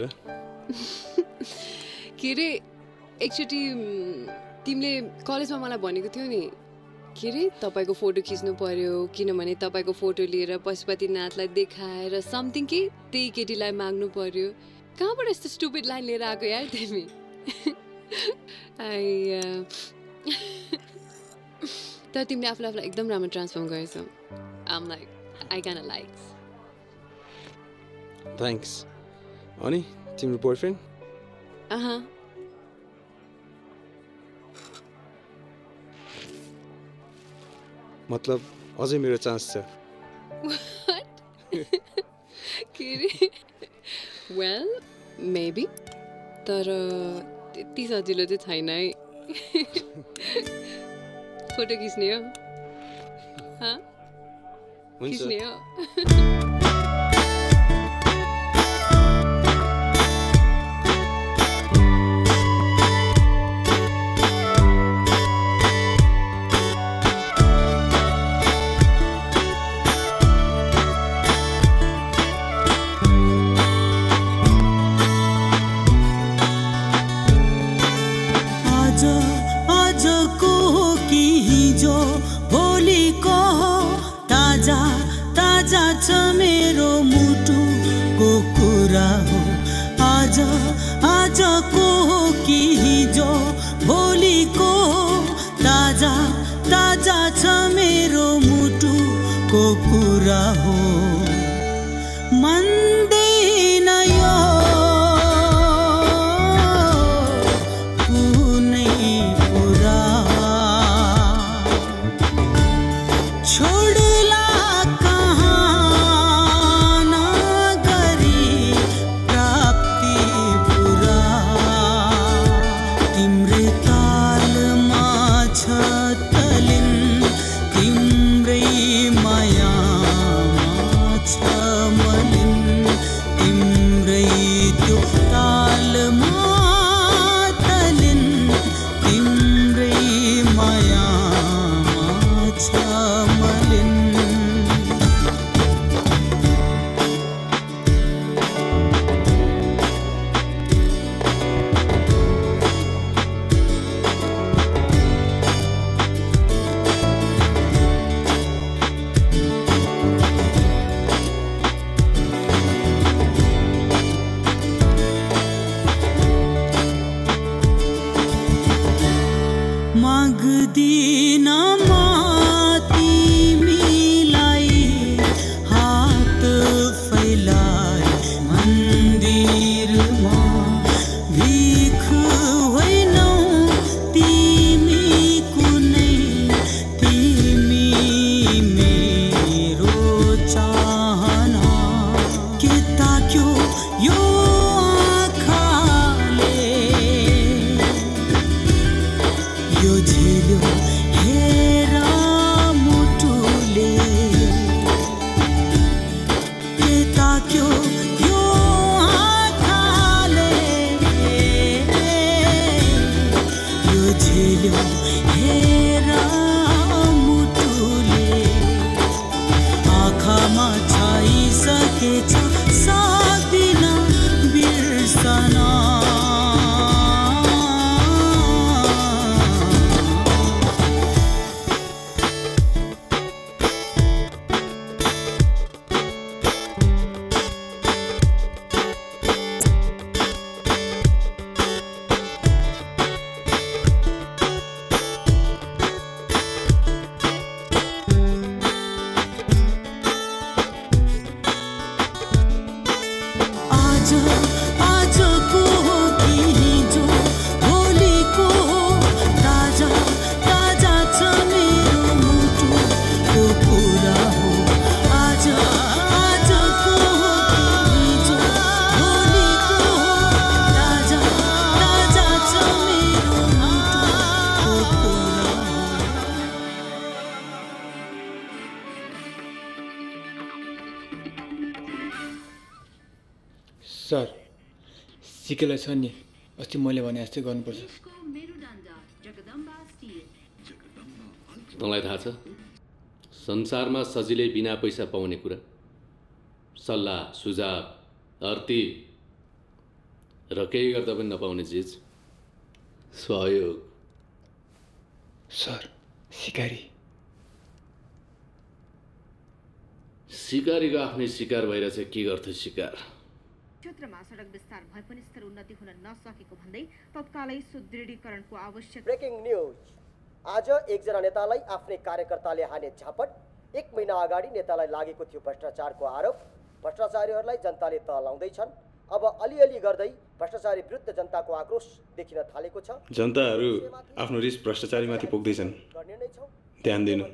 के अरे एकचोटि तिमीले कलेजमा मलाई भनेको थियो नि, के अरे तपाईँको फोटो खिच्नु पर्यो किनभने तपाईँको फोटो लिएर पशुपतिनाथलाई देखाएर समथिङ कि त्यही केटीलाई माग्नु पर्यो। कहाँबाट यस्तो स्टुपिड लाइन लिएर आएको यार तिमी? तर तिमीले आफूलाई आफूलाई एकदम राम्रो ट्रान्सफर्म गरेछौ। I'm like I can likes. Thanks. अनि तिम्रो बोयफ्रेन्ड? अहा, मतलब अझै मेरो चान्स छ। के अरे? वेल मेबी, तर त्यति सजिलो चाहिँ छैन है। फोटो खिच्ने हो? हाँ खिच्ने हो? आज आजको कि हिजो हो आजको कि हिजो भोलिको ताजा ताजा छ मेरो मुटुको कुरा हो मान्दैन यो कुनै कुरा छोड्ला कहाँ नगरी प्राप्ति पुरा तिम्रै तालमा छ तलिन तिम्रै मायामा छ मलिन तिम्रै त्यो तालमा तलिन तिम्रै मायामा छ मलिन माग्दिन म तिमीलाई हात फैलाई मन्दिरमा भिख होइनौ तिमी कुनै तिमी मेरो चाहना के ताक्यो यो आँखाले यो झिल्यो हेर मुटुले के ताक्यो यो आँखाले यो झिल्यो हेर मुटुले आँखामा छाइसकेछ सक्दिन बिर्सन आज आजको कि हिजो भोलिको ताजा ताजा छ मेरो मुटुको कुरा हो आज आजको कि हिजो भोलिको ताजा ताजा छ मेरो मुटुको कुरा हो सर सिकेलाई छ नि अस्ति मैले भने जस्तै गर्नुपर्छ तँलाई थाहा छ संसारमा सजिलै बिना पैसा पाउने कुरा सल्लाह सुझाव अर्ती र केही गर्दा पनि नपाउने चिज सहयोग सर सिकारी सिकारीको आफ्नै शिकार भइरहेछ के गर्छ शिकार क्षेत्रमा सडक विस्तार भए पनि स्तर उन्नति हुन नसकेको भन्दै तत्कालै सुदृढीकरणको आवश्यक ब्रेकिङ न्युज आज एकजना नेतालाई आफ्नै कार्यकर्ताले हाने झापट एक महिना अगाडि नेतालाई लागेको थियो भ्रष्टाचारको आरोप भ्रष्टाचारीहरूलाई जनताले तलाउँदैछन् अब अलिअलि गर्दै भ्रष्टाचारी विरुद्ध जनताको आक्रोश देखिन थालेको छ जनताहरू आफ्नो रिस भ्रष्टाचारीमाथि पोख्दैछन् ध्यान दिनु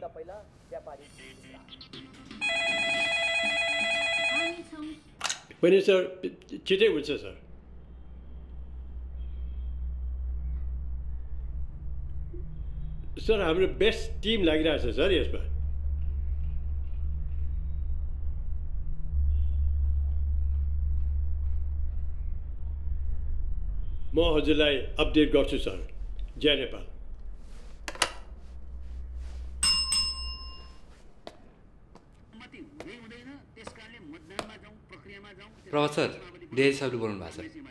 पनि सर छिटै हुन्छ सर सर हाम्रो बेस्ट टिम लागिरहेछ सर यसमा म हजुरलाई अपडेट गर्छु सर जय नेपाल प्रभात सर डिआई साहबले बोल्नु भएको छ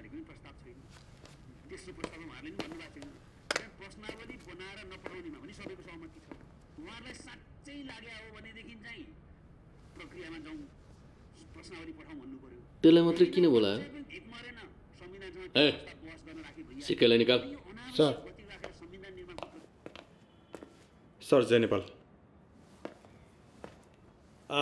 त्यसलाई मात्रै किन बोलायो ए सिक्कालाई निकाल। सर सर जय नेपाल। आ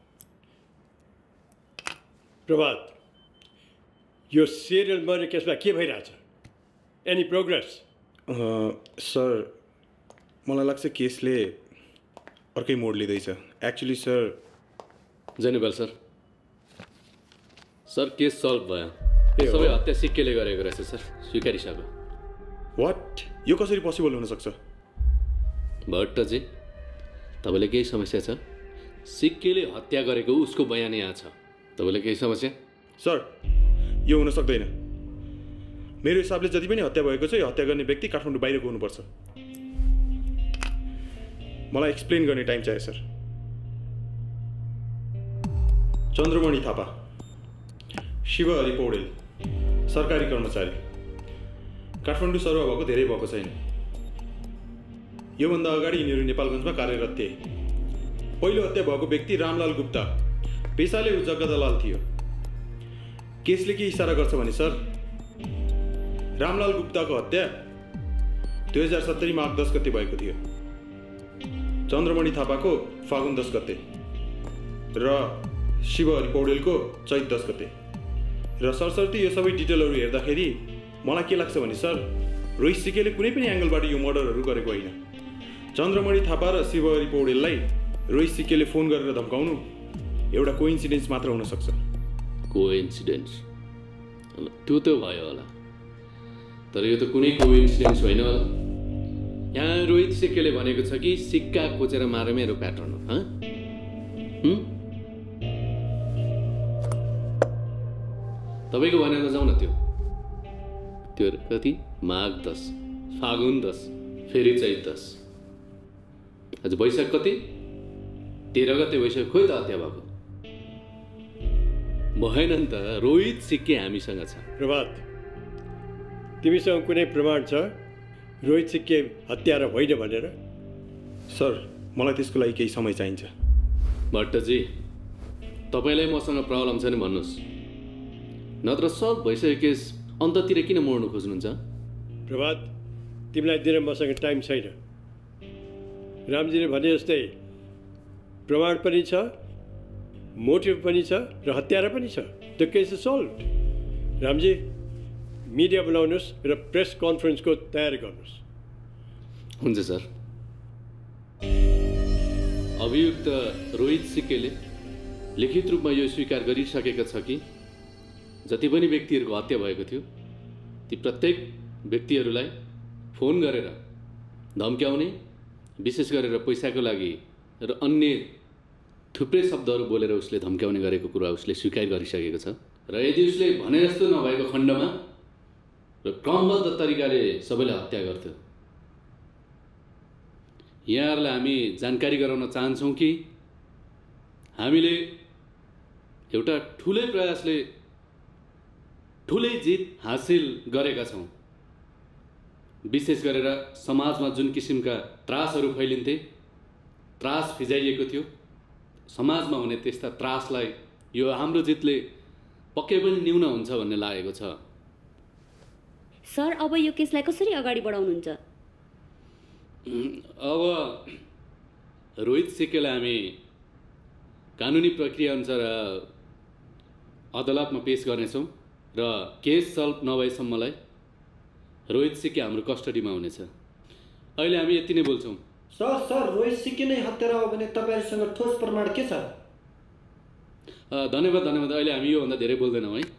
प्रभात, यो सिरियल मर्डर केसमा के भइरहेछ? Any progress? सर मलाई लाग्छ केसले अर्कै मोड लिँदैछ। एक्चुअली सर जय Nepal sir sir case solve भयो। यो सबै हत्या सिक्केले गरेको रहेछ सर, स्वीकारिसक्यो। वाट? यो कसरी पोसिबल हुनसक्छ? भट्टजी तपाईँलाई केही समस्या छ? सिक्केले हत्या गरेको उसको बयान यहाँ छ। तपाईँलाई केही समस्या? सर यो हुन सक्दैन। मेरो हिसाबले जति पनि हत्या भएको छ यो हत्या गर्ने व्यक्ति काठमाडौँ बाहिरको हुनुपर्छ। मलाई एक्सप्लेन गर्ने टाइम चाहियो सर। चन्द्रमणि थापा, शिवहरि पौडेल, सरकारी कर्मचारी, काठमाडौँ सरुवा भएको धेरै भएको छैन। योभन्दा अगाडि यिनीहरू नेपालगञ्जमा कार्यरत थिए। पहिलो हत्या भएको व्यक्ति रामलाल गुप्ता, पेसाले ऊ जग्गा दलाल थियो। केसले के इसारा गर्छ भने सर, रामलाल गुप्ताको हत्या दुई हजार सत्तरी माघ दस गते भएको थियो, चन्द्रमणि थापाको फागुन दस गते र शिवहरि पौडेलको चैत दस गते। र सरसर्ती यो सबै डिटेलहरू हेर्दाखेरि मलाई के लाग्छ भने सर, रोहित सिकेले कुनै पनि एङ्गलबाट यो मर्डरहरू गरेको होइन। चन्द्रमणि थापा र शिवहरि पौडेललाई रोहित सिकेले फोन गरेर धम्काउनु एउटा कोइन्सिडेन्स मात्र हुनसक्छ। कोइन्सिडेन्स? त्यो त भयो होला, तर यो त कुनै कोइन्सिडेन्स होइन होला। यहाँ रोहित सिक्केले भनेको छ कि सिक्का खोजेर मारे मेरो प्याटर्न हो। तपाईँको भनेर जाउँ न। त्यो त्यो कति? माघ दस, फागुन दस, फेरि चैत दस, आज वैशाख कति? तेह्र गते वैशाख। खोइ त हत्या भएको भएन नि त। रोहित सिक्के हामीसँग छ। प्रभात, तिमीसँग कुनै प्रमाण छ रोहित सिक्के हत्यारा होइन भनेर? सर मलाई त्यसको लागि केही समय चाहिन्छ। भट्टजी तपाईँलाई मसँग प्रब्लम छ नि भन्नुहोस्, नत्र सल्भ भइसकेको केस अन्ततिर किन मोड्नु खोज्नुहुन्छ? प्रभात, तिमीलाई दिन मसँग टाइम छैन। रामजीले भने जस्तै प्रमाण पनि छ, मोटिभ पनि छ र हत्यारा पनि छ। The case is solve. Ramji media बोलाउनुहोस् र प्रेस कन्फरेन्सको तयारी गर्नुहोस्। हुन्छ सर। अभियुक्त रोहित सिक्केले लिखित रूपमा यो स्वीकार गरिसकेको छ कि जति पनि व्यक्तिहरूको हत्या भएको थियो ती प्रत्येक व्यक्तिहरूलाई फोन गरेर धम्क्याउने, विशेष गरेर पैसाको लागि र अन्य थुप्रै शब्दहरू बोलेर उसले धम्क्याउने गरेको कुरा उसले स्वीकार गरिसकेको छ। र यदि उसले भने जस्तो नभएको खण्डमा र क्रमबद्ध तरिकाले सबैलाई हत्या गर्थ्यो। यहाँहरूलाई हामी जानकारी गराउन चाहन्छौँ कि हामीले एउटा ठुलै प्रयासले ठुलै जित हासिल गरेका छौँ। विशेष गरेर समाजमा जुन किसिमका त्रासहरू फैलिन्थे, त्रास फिजाइएको थियो, समाजमा हुने त्यस्ता त्रासलाई यो हाम्रो जितले पक्कै पनि न्यून हुन्छ भन्ने लागेको छ। सर अब यो केसलाई कसरी अगाडि बढाउनुहुन्छ? अब रोहित सिक्केलाई हामी कानुनी प्रक्रिया अनुसार अदालतमा पेश गर्नेछौँ र केस सल्भ नभएसम्मलाई रोहित सिक्के हाम्रो कस्टडीमा हुनेछ। अहिले हामी यति नै बोल्छौँ। सर सर रोहित सिक्के नै हत्यारा हो भने तपाईँहरूसँग ठोस प्रमाण के छ? धन्यवाद धन्यवाद। अहिले हामी योभन्दा धेरै बोल्दैनौँ है।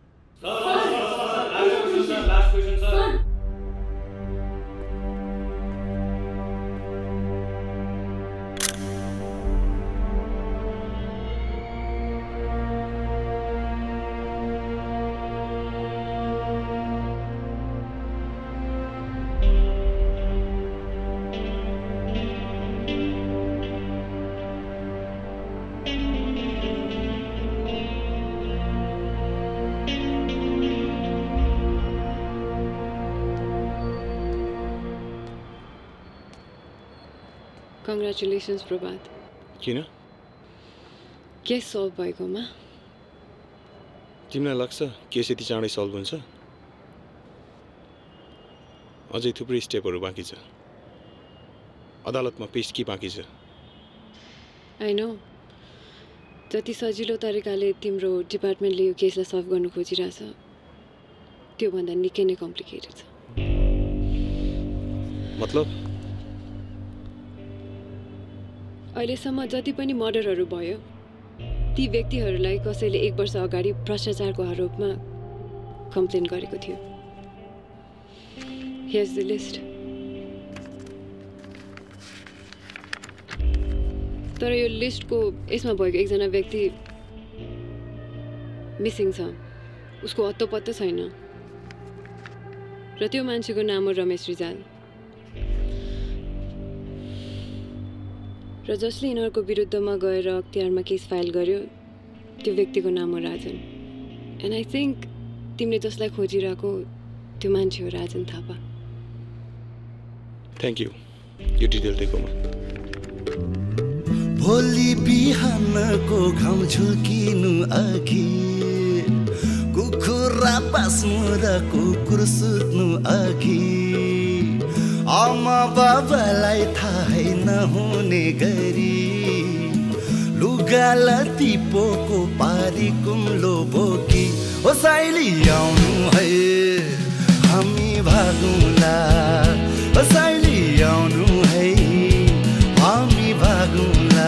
कङ्ग्रेचुलेसन्स प्रभात। किन? केस सल्भ भएकोमा। तिमीलाई लाग्छ केस यति चाँडै सल्भ हुन्छ? अझै थुप्रै स्टेपहरू बाँकी छ। अदालतमा पेश के बाँकी छ? आई नो जति सजिलो तरिकाले तिम्रो डिपार्टमेन्टले यो केसलाई सल्भ गर्नु खोजिरहेछ त्योभन्दा निकै नै कम्प्लिकेटेड छ। मतलब अहिलेसम्म जति पनि मर्डरहरू भयो ती व्यक्तिहरूलाई कसैले एक वर्ष अगाडि भ्रष्टाचारको आरोपमा कम्प्लेन गरेको थियो। Here's the list. तर यो लिस्टको यसमा भएको एकजना व्यक्ति मिसिङ छ, उसको अत्तो पत्तो छैन र त्यो मान्छेको नाम हो रमेश रिजाल र जसले यिनीहरूको विरुद्धमा गएर अख्तियारमा केस फाइल गर्यो त्यो व्यक्तिको नाम हो राजन। एन्ड आई थिङ्क तिमीले जसलाई खोजिरहेको त्यो मान्छे हो राजन थापा। थ्याङ्क यू यो डिटेल दिएकोमा। भोलि बिहानको घाम झुल्किनु अघि कुखुरा बास्नु र कुकुर सुत्नु अघि आमा बाबालाई थाहै नहुने गरी लुगा लती पोको पारी कुम्लो बोकी ओ साइली आउनु है हामी भागौँला ओ साइली आउनु है हामी भागौँला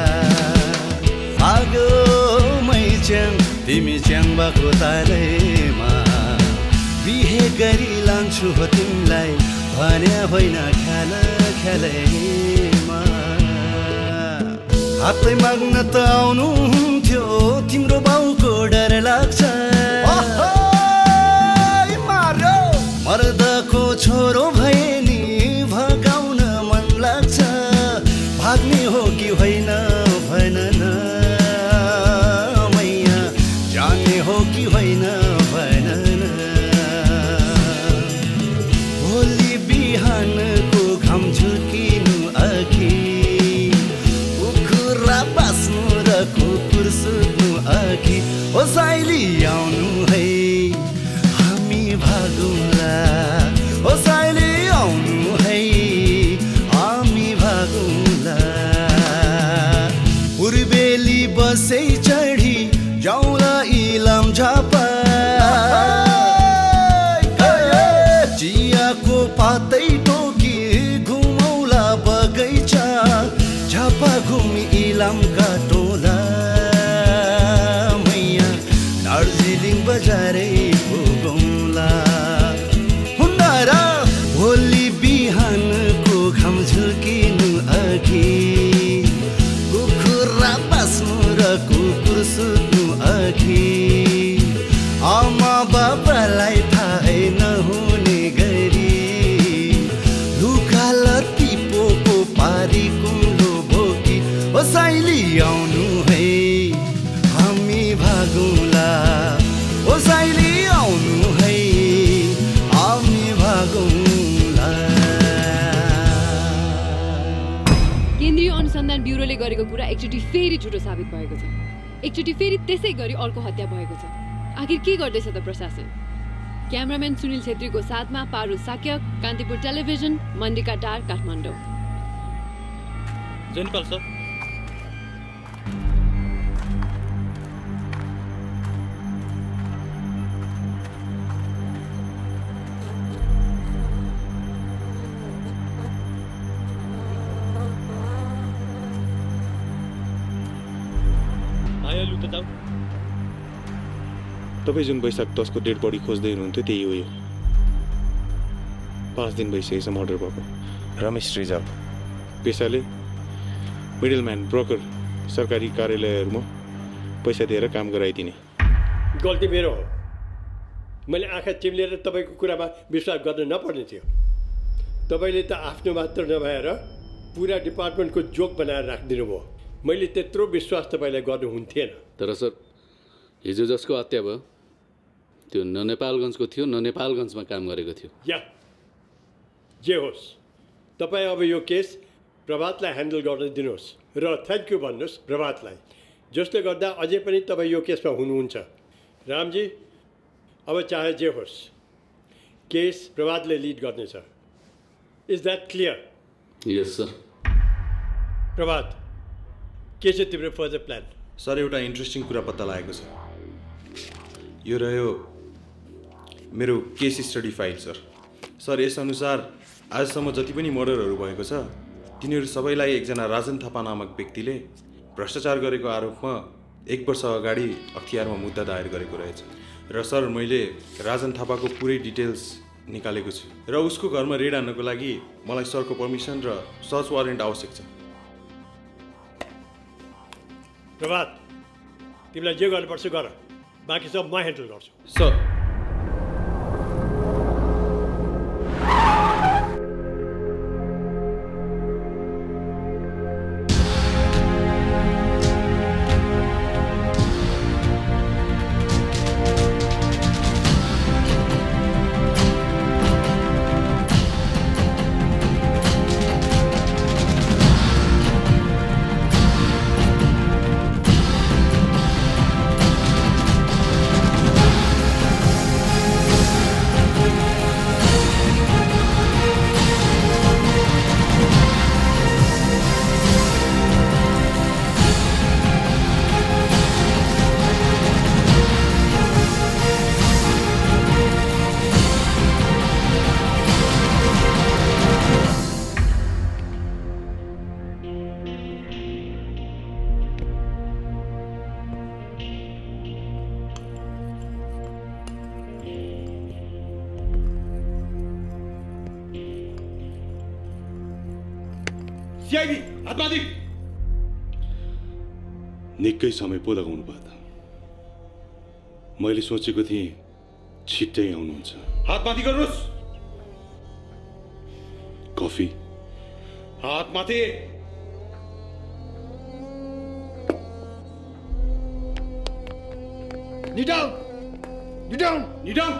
आगो मै च्याङ तिमी च्याङ भएको तालैमा बिहे गरी लान्छु हो तिमीलाई भने होइन ख्याल ख्यालैमा हातै माग्न त आउनु हुन्थ्यो तिम्रो बाउको डर लाग्छ मर्दको छोरो भए नि भगाउन मन लाग्छ भाग्ने हो कि होइन भन न मैया जाने हो कि होइन भन न भोलि बिहानको घाम झुल्किनु अघि कुखुरा बास्नु र कुकुर सुत्नु अघि ओ साइली आउनु है हामी भागौँला ओ साइली आउनु है हामी भागौँला पूर्वेली बसै चढी जाउँला इलाम झापा चियाको पातै टोकी घुमौला बगैँचा झापा घुमी इलाम काटोला मैया दार्जिलिङ बजारै पुगौँला हुन्न र भोलि बिहानको घाम झुल्किनु अघि कुखुरा बास्नु र कुकुर सुत्नु अघि आमा बाबालाई थाहै नहुने गरी लुगा लती पोको पारी कुम्लो बोकी ओ साइली आउनु है हामी भागौँला ओ साइली आउनु है हामी भागौँला। केन्द्रीय अनुसन्धान ब्युरोले गरेको कुरा एकचोटि फेरि झुटो साबित भएको छ। एकचोटि फेरि त्यसै गरी अर्को हत्या भएको छ। आखिर के गर्दैछ त प्रशासन? क्यामराम्यान सुनिल छेत्रीको साथमा पारु साक्य, कान्तिपुर टेलिभिजन, मन्डिका टार, काठमाडौँ। जयपाल सर आइहाल्नु त जाऊ। तपाईँ जुन वैशाख दसको डेड बडी खोज्दै हुनुहुन्थ्यो त्यही हो यो। पाँच दिन भइसकेको छ मर्डर भएको। रमेश रिजाल पेसाले मिडलम्यान ब्रोकर सरकारी कार्यालयहरूमा पैसा दिएर काम गराइदिने। गल्ती मेरो हो। मैले आँखा चिम्लेर तपाईँको कुरामा विश्वास गर्न नपर्ने थियो। तपाईँले त आफ्नो मात्र नभएर पुरा डिपार्टमेन्टको जोक बनाएर राखिदिनु भयो। मैले त्यत्रो विश्वास तपाईँलाई गर्नुहुन्थेन। तर सर हिजो जसको हत्या भयो त्यो न नेपालगञ्जको थियो न नेपालगञ्जमा काम गरेको थियो। या जे होस् तपाईँ अब यो केस प्रभातलाई ह्यान्डल गर्न दिनुहोस् र थ्याङ्क यू भन्नुहोस् प्रभातलाई, जसले गर्दा अझै पनि तपाईँ यो केसमा हुनुहुन्छ। रामजी अब चाहे जे होस् केस प्रभातले लिड गर्नेछ। Is that clear? Yes sir. Prabhat, के छ तिम्रो फर्दर प्लान? सर एउटा इन्ट्रेस्टिङ कुरा पत्ता लागेको छ। यो रह्यो मेरो case study file sir. Sir यसअनुसार आजसम्म जति पनि मर्डरहरू भएको छ तिनीहरू सबैलाई एकजना राजन थापा नामक व्यक्तिले भ्रष्टाचार गरेको आरोपमा एक वर्ष अगाडि अख्तियारमा मुद्दा दायर गरेको रहेछ। र सर मैले राजन थापाको पुरै डिटेल्स निकालेको छु र उसको घरमा रेड हान्नको लागि मलाई सरको पर्मिसन र सर्च वारेन्ट आवश्यक छ। प्रभात, तिमीलाई जे गर्नुपर्छ गर, बाँकी सब म ह्यान्डल गर्छु। सर निकै समय पो लगाउनु भयो त। मैले सोचेको थिएँ छिट्टै आउनुहुन्छ। हातमाथि गर्नुहोस्। कफी? हातमाथि। Knee down! Knee down! Knee down!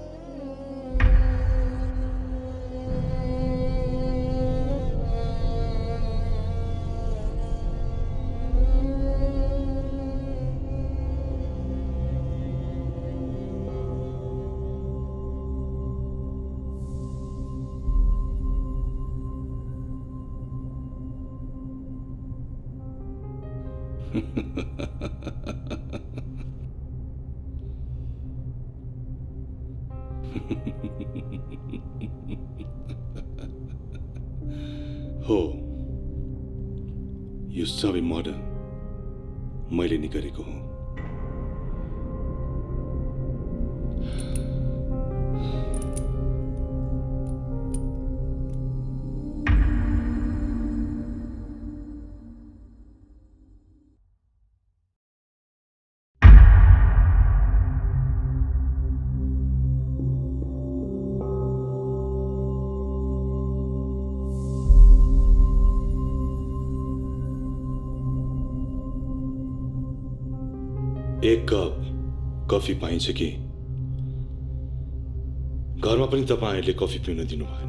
हो, यो सबै मर्डर मैले नै गरेको हो। एक कप कफी पाइन्छ कि? घरमा पनि तपाईहरुले कफी पिउन दिनु भएन।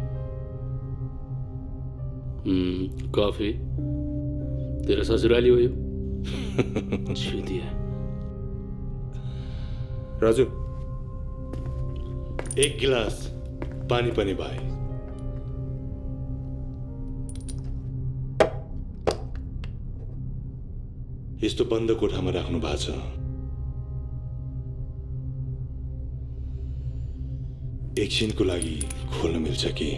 कफी तेरो ससुराली हो यो? छुदिया। राजु, एक गिलास पानी पनि भाइ। यस्तो बन्द कोठामा राख्नु भएको छ। एकछिनको लागि खोल्न मिल्छ कि?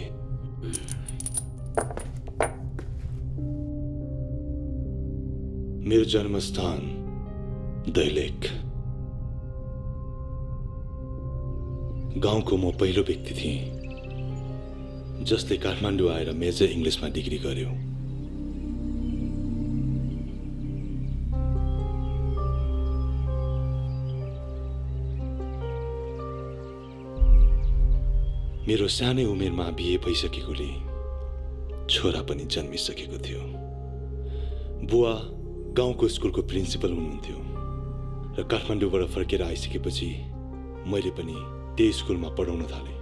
मेरो जन्मस्थान दैलेख। गाउँको म पहिलो व्यक्ति थिएँ जसले काठमाडौँ आएर मेजर इङ्ग्लिसमा डिग्री गर्यो। मेरो सानै उमेरमा बिहे भइसकेकोले छोरा पनि जन्मिसकेको थियो। बुवा गाउँको स्कुलको प्रिन्सिपल हुनुहुन्थ्यो र काठमाडौँबाट फर्केर आइसकेपछि मैले पनि त्यही स्कुलमा पढाउन थालेँ।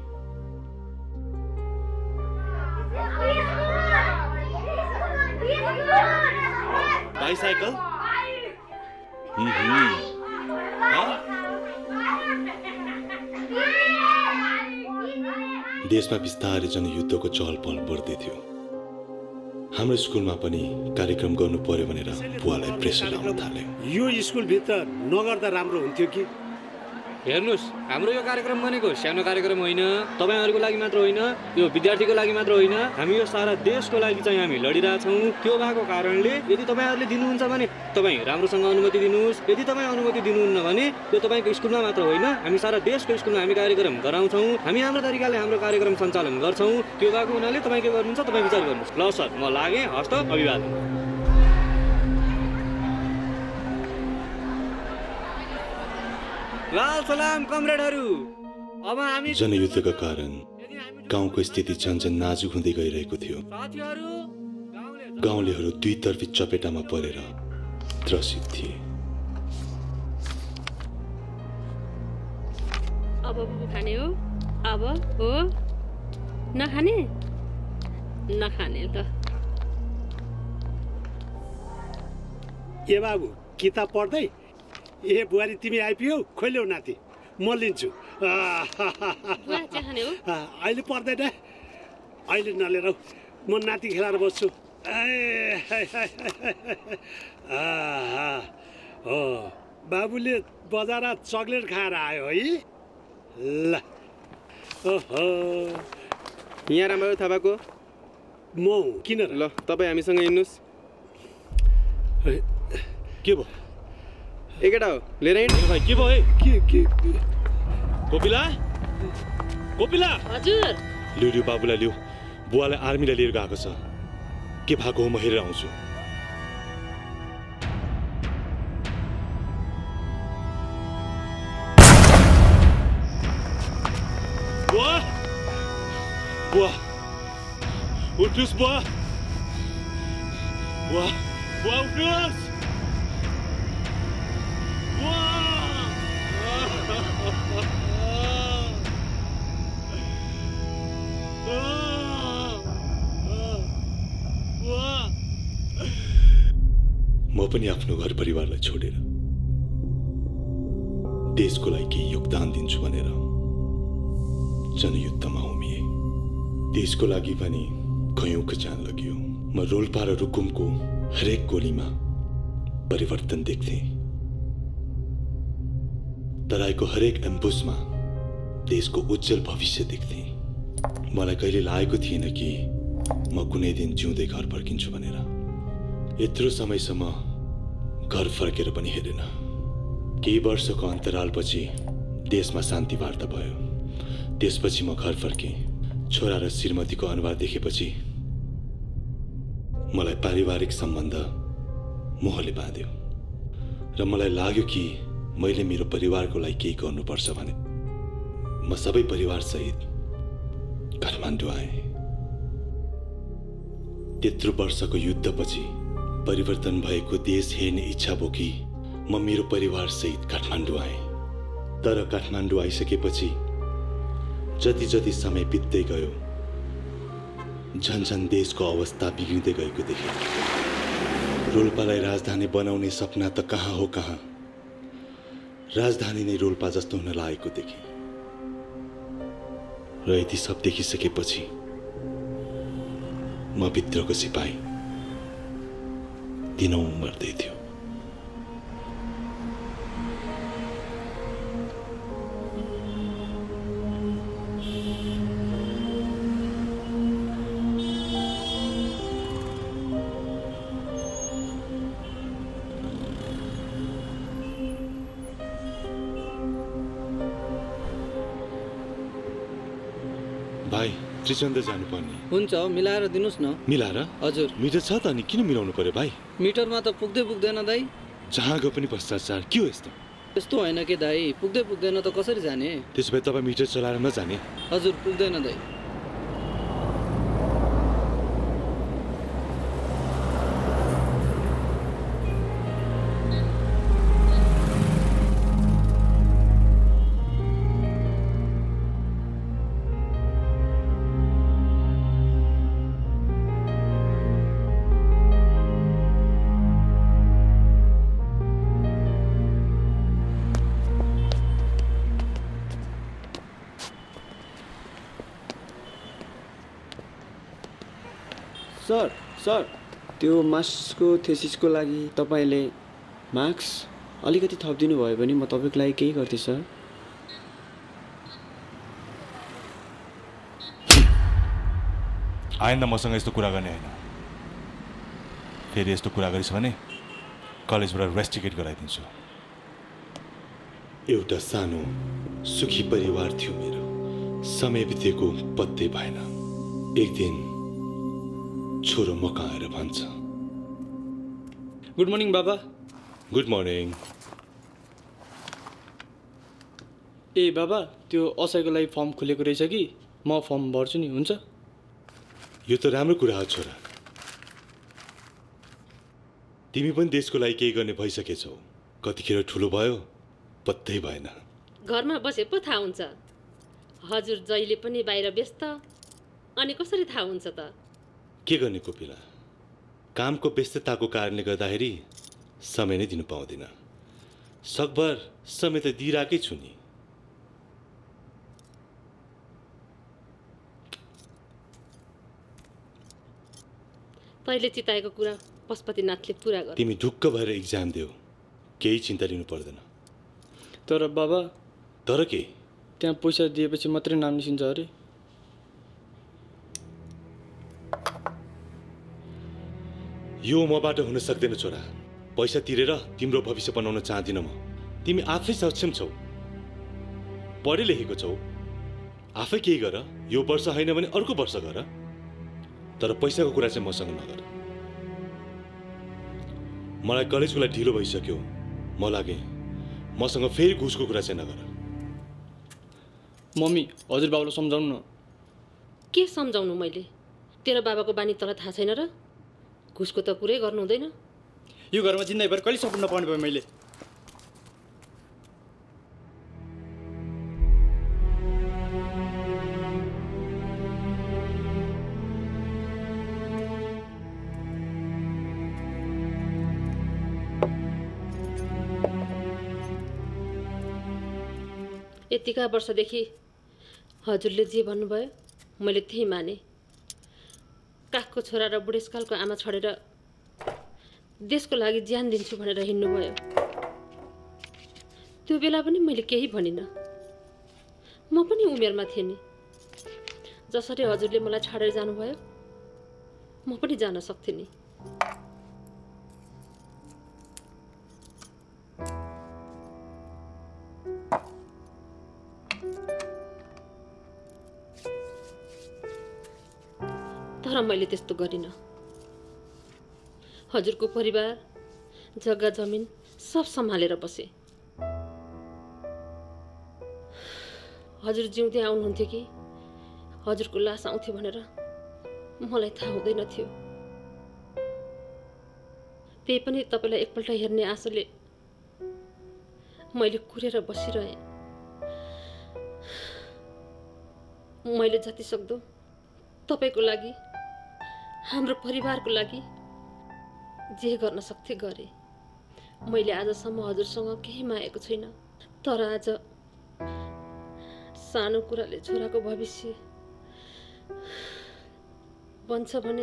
बाइसाइकल? देशमा बिस्तारै जनयुद्धको चहल पहल बढ्दै थियो। हाम्रो स्कुलमा पनि कार्यक्रम गर्नु पर्यो भनेर बुवालाई प्रेसर लाउन थाल्यो। यो स्कुलभित्र नगर्दा राम्रो हुन्थ्यो कि? हेर्नुहोस्, हाम्रो यो कार्यक्रम भनेको सानो कार्यक्रम होइन, तपाईँहरूको लागि मात्र होइन, यो विद्यार्थीको लागि मात्र होइन, हामी यो सारा देशको लागि चाहिँ हामी लडिरहेछौँ। त्यो भएको कारणले यदि तपाईँहरूले दिनुहुन्छ भने तपाईँ राम्रोसँग अनुमति दिनुहोस्। यदि तपाईँ अनुमति दिनुहुन्न भने यो तपाईँको स्कुलमा मात्र होइन, हामी सारा देशको स्कुलमा हामी कार्यक्रम गराउँछौँ। हामी हाम्रो तरिकाले हाम्रो कार्यक्रम सञ्चालन गर्छौँ। त्यो भएको हुनाले तपाईँ के गर्नुहुन्छ, तपाईँ विचार गर्नुहोस्। ल सर, म लागेँ। हस्त, अभिवादन। लाल सलाम कमरेडहरू। अब हामी जनयुद्धका कारण गाउँको स्थिति झन्झन नाजुक हुँदै गइरहेको थियो। गाउँलेहरू दुईतर्फी चपेटामा परेर त्रसित थिए। अब खाने हो? अब हो? नखाने? नखाने त। ए बाबु, किताब पढ्दै? ए बुहारी, तिमी आइपुग्यौ? खोल्यौ नाति, म लिन्छु। अहिले पर्दैन, अहिले नलिएर म नाति खेलाएर बस्छु। हो, बाबुले बजार चक्लेट खाएर आयो है? ल, ओहो, यहाँ राम्रो थाहा भएको म किन? ल, तपाईँ हामीसँग हिँड्नुहोस्। के भयो? एकेटा हो, लिएर हिँड्नु भाइ। के भयो? के के कोपिला, कोपिला। हजुर। लिउ लिउ बाबुलाई लिउ, बुवालाई आर्मीलाई लिएर गएको छ। के भएको हो म हेरेर आउँछु। बुवा, बुवा, उठ्नुहोस् बुवा, बुवा, बुवा उठ्नुहोस्। म पनि आफ्नो घर परिवारलाई छोडेर देशको लागि केही योगदान दिन्छु भनेर जनयुद्धमा उमिए। देशको लागि पनि कयौंको ज्यान लगियो। म रोल्पा र रुकुमको हरेक गोलीमा परिवर्तन देख्थे। तराईको हरेक एम्बुसमा देशको उज्जवल भविष्य देख्थे। मलाई कहिले लागेको थिएन कि म कुनै दिन जिउँदै घर फर्किन्छु भनेर। यत्रो समयसम्म घर फर्केर पनि हेरेन। केही वर्षको अन्तरालपछि देशमा शान्ति वार्ता भयो। त्यसपछि म घर फर्केँ। छोरा र श्रीमतीको अनुहार देखेपछि मलाई पारिवारिक सम्बन्ध मोहले बाँध्यो र मलाई लाग्यो कि मैले मेरो परिवारको लागि केही गर्नुपर्छ भने म सबै परिवार सहित काठमाडौँ आएँ। त्यत्रो वर्षको युद्धपछि परिवर्तन भएको देश हेर्ने इच्छा बोकी म मेरो परिवार सहित काठमाडौँ आएँ। तर काठमाडौँ आइसकेपछि जति जति समय बित्दै गयो झन झन देशको अवस्था बिग्रिँदै गएको देखेँ। रोल्पालाई राजधानी बनाउने सपना त कहाँ हो कहाँ, राजधानी नै रोल्पा जस्तो हुन लागेको देखेँ। र यति सब देखिसकेपछि म भित्रको सिपाही दिनौं मर्दै थियो। भाइ, त्रिचन्द्र जानुपर्ने हुन्छ, मिलाएर दिनुहोस् न। मिलाएर? हजुर। मिटर छ त, अनि किन मिलाउनु पर्यो भाइ? मिटरमा त पुग्दै पुग्दैन दाइ। जहाँ गए पनि भ्रष्टाचार के हो यस्तो? यस्तो होइन के दाइ, पुग्दै पुग्दैन त कसरी जाने? त्यसो भए तपाईँ मिटर चलाएर नजाने? हजुर, पुग्दैन दाइ। सर सर त्यो मास्टर्सको थेसिसको लागि तपाईँले मार्क्स अलिकति थपिदिनु भयो भने म तपाईँको लागि केही गर्थेँ सर। आइन्दा मसँग यस्तो कुरा गर्ने होइन। फेरि यस्तो कुरा गरिस् भने कलेजबाट रेस्टिकेट गराइदिन्छु। एउटा सानो सुखी परिवार थियो मेरो। समय बितेको पत्तै भएन। एक दिन छोरो मका आएर भन्छ, गुड मर्निङ बाबा। Good morning. ए बाबा त्यो असैको लागि फर्म खुलेको रहेछ कि म फर्म भर्छु नि, हुन्छ? यो त राम्रो कुरा हो छोरा। तिमी पनि देशको लागि केही गर्ने भइसकेछौ। कतिखेर ठुलो भयो पत्तै भएन। घरमा बसे पो थाहा हुन्छ। हजुर जहिले पनि बाहिर व्यस्त, अनि कसरी थाहा हुन्छ त? के गर्ने कोपिला, कामको व्यस्तताको कारणले गर्दाखेरि समय नै दिनु पाउँदिन। सकभर समय त दिइराकै छु नि। पहिले चिताएको कुरा पशुपतिनाथले पुरा गर्यो। तिमी ढुक्क भएर इक्जाम देऊ, केही चिन्ता लिनु पर्दैन। तर बाबा तर के? त्यहाँ पैसा दिएपछि मात्रै नाम निस्किन्छ अरे। यो मबाट हुन सक्दैन छोरा। पैसा तिरेर तिम्रो भविष्य बनाउन चाहदिन म। तिमी आफै सक्षम छौ, पढे लेखेको छौ, आफै केही गर। यो वर्ष होइन भने अर्को वर्ष गर, तर पैसाको कुरा चाहिँ मसँग नगर। मलाई कलेजको लागि ढिलो भइसक्यो, म लागे। मसँग फेरि घुसको कुरा चाहिँ नगर। मम्मी हजुरबाबुलाई सम्झाउनु न। के सम्झाउनु मैले? तेरो बाबाको बानी तँलाई थाहा छैन र? घुसको त कुरै गर्नु हुँदैन। यो घरमा जिन्दगीभर कहिले सपुन नपाउने भयो मैले। यतिका वर्षदेखि हजुरले जे भन्नुभयो मैले त्यही माने। काखको छोरा र बुढेसकालको आमा छोडेर देशको लागि ज्यान दिन्छु भनेर हिँड्नुभयो। त्यो बेला पनि मैले केही भनिनँ। म पनि उमेरमा थिएँ नि। जसरी हजुरले मलाई छाडेर जानुभयो म पनि जान सक्थेँ नि। तर मैले त्यस्तो गरिनँ। हजुरको परिवार, जग्गा जमिन सब सम्हालेर बसे। हजुर जिउँदै आउनुहुन्थ्यो कि हजुरको लास आउँथ्यो भनेर मलाई थाहा हुँदैन थियो। त्यही पनि तपाईँलाई एकपल्ट हेर्ने आशाले मैले कुरेर बसिरहेँ। मैले जति सक्दो तपाईँको लागि, हाम्रो परिवारको लागि जे गर्न सक्थे गरेँ। मैले आजसम्म हजुरसँग केही मागेको छैन, तर आज सानो कुराले छोराको भविष्य बन्छ भने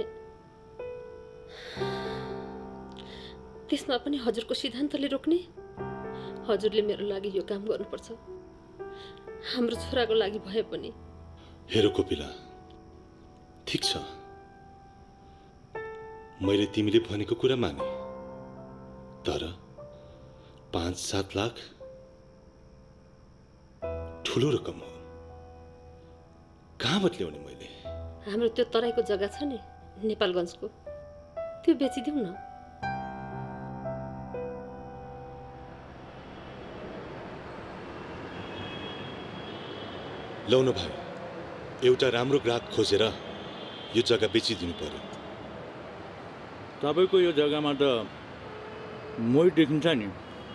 त्यसमा पनि हजुरको सिद्धान्तले रोक्ने? हजुरले मेरो लागि यो काम गर्नुपर्छ, हाम्रो छोराको लागि भए पनि। हेर कोपिला, ठिक छ, मैले तिमीले भनेको कुरा माने, तर पाँच सात लाख ठुलो रकम हो। कहाँबाट ल्याउने मैले? हाम्रो त्यो तराईको जग्गा छ नि नेपालगञ्जको, त्यो बेचिदिउँ न। लौ न भाइ, एउटा राम्रो ग्राहक खोजेर यो जग्गा बेचिदिनु पर्यो। तपाईँको यो जग्गामा त मै देखिन्छ नि।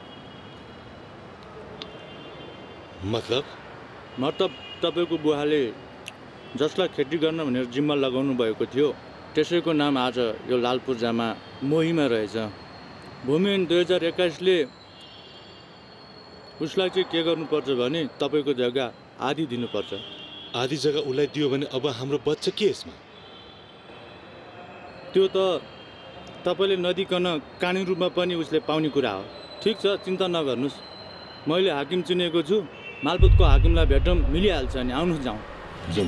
मतलब? मतलब तपाईँको बुवाले जसलाई खेती गर्न भनेर जिम्मा लगाउनु भएको थियो त्यसैको नाम आज यो लाल पूर्जामा मोहीमा रहेछ। भूमि ऐन दुई हजार एक्काइसले उसलाई चाहिँ के गर्नुपर्छ भने तपाईँको जग्गा आधी दिनुपर्छ। आधी जग्गा उसलाई दियो भने अब हाम्रो बच्चा के यसमा? त्यो त तपाईँले नदिकन कानुनी रूपमा पनि उसले पाउने कुरा हो। ठिक छ, चिन्ता नगर्नुहोस्। मैले हाकिम चिनेको छु, मालपोतको हाकिमलाई भेटौँ, मिलिहाल्छ नि। आउनुहोस् जाउँ। जाउँ।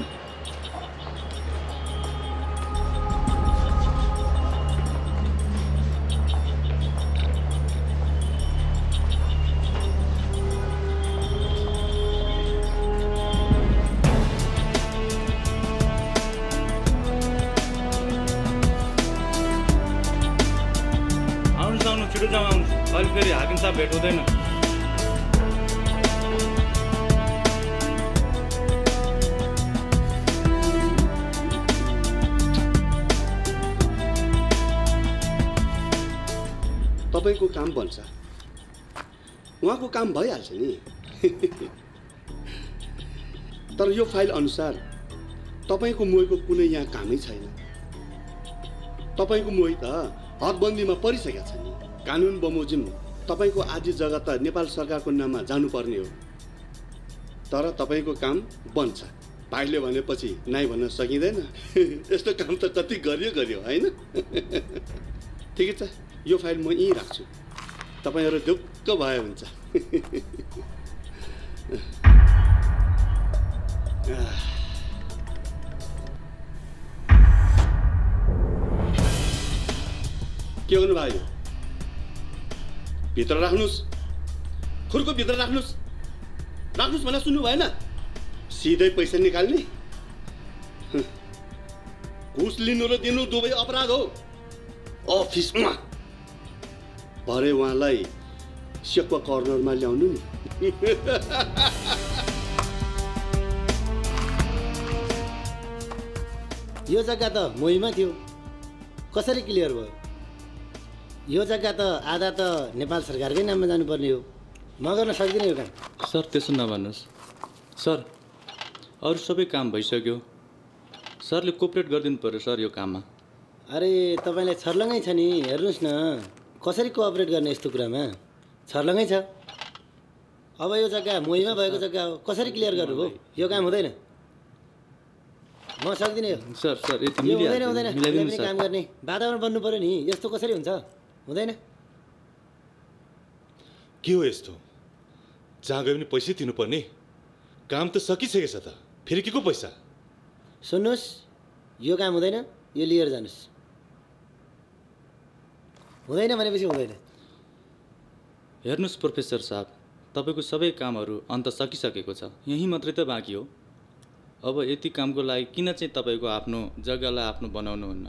छिटो जाउँ, आउनुहोस्। अहिले फेरि हाकिम साहब भेट हुँदैन। तपाईँको काम बन्छ, उहाँको काम भइहाल्छ नि। तर यो फाइल अनुसार तपाईँको मोहीको कुनै यहाँ कामै छैन। तपाईँको मोही त हदबन्दीमा परिसकेको छ नि। कानुन बमोजिम तपाईँको आधी जग्गा त नेपाल सरकारको नाममा जानुपर्ने हो। तर तपाईँको काम बन्छ। भाइले भनेपछि नाइ भन्न सकिँदैन। यस्तो काम त कति गरियो गरियो होइन। ठिकै छ, यो फाइल म यहीँ राख्छु। तपाईँहरू ढुक्क भए हुन्छ। के गर्नु भयो? भित्र राख्नुहोस्, खुरको भित्र राख्नुहोस्। राख्नुहोस् भनेर सुन्नु भएन? सिधै पैसा निकाल्ने। घुस लिनु र दिनु दुवै अपराध हो। अफिसमा भरे उहाँलाई सेक्वा कर्नरमा ल्याउनु नि। यो जग्गा त मोहीमा थियो, कसरी क्लियर भयो? यो जग्गा त आधा त नेपाल सरकारकै नाममा जानुपर्ने हो। म गर्न सक्दिनँ यो काम। सर त्यसो नभन्नुहोस्। सर अरू सबै काम भइसक्यो। सरले कोअपरेट गरिदिनु पर्यो सर यो काममा। अरे तपाईँलाई छर्लङ्गै छ नि, हेर्नुहोस् न कसरी कोअपरेट गर्ने यस्तो कुरामा। छर्लङ्गै छ। अब यो जग्गा मोहीमा भएको जग्गा हो, कसरी क्लियर गर्नुभयो? यो काम हुँदैन, म सक्दिनँ यो। सर सर यो हुँदैन हुँदैन, कुनै पनि काम गर्ने वातावरण बन्नु पर्यो नि। यस्तो कसरी हुन्छ? हुँदैन। के हो यस्तो? जहाँ गयो भने पैसै तिर्नुपर्ने? काम त सकिसकेछ त, फेरि के को पैसा? सुन्नुहोस्, यो काम हुँदैन, यो लिएर जानुहोस्। हुँदैन भनेपछि हुँदैन। हेर्नुहोस् प्रोफेसर साहब, तपाईँको सबै कामहरू अन्त सकिसकेको छ, यहीँ मात्रै त बाँकी हो। अब यति कामको लागि किन चाहिँ तपाईँको आफ्नो जग्गालाई आफ्नो बनाउनुहुन्न?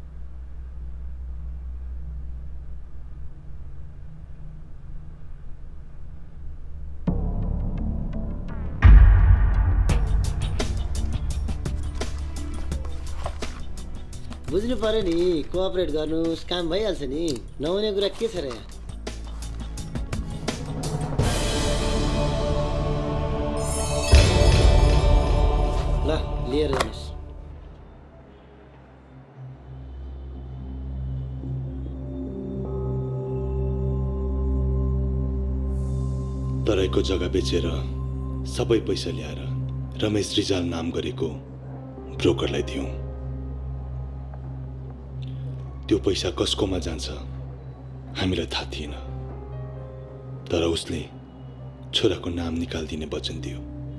बुझ्नु पर्यो नि, कोअपरेट गर्नुहोस्, काम भइहाल्छ नि। नहुने कुरा के छ र यहाँ? ल लिएर जानुहोस्। तराईको जग्गा बेचेर सबै पैसा ल्याएर रमेश रिजाल नाम गरेको ब्रोकरलाई दियौँ। त्यो पैसा कसकोमा जान्छ हामीलाई थाहा थिएन, तर उसले छोराको नाम निकालिदिने वचन दियो।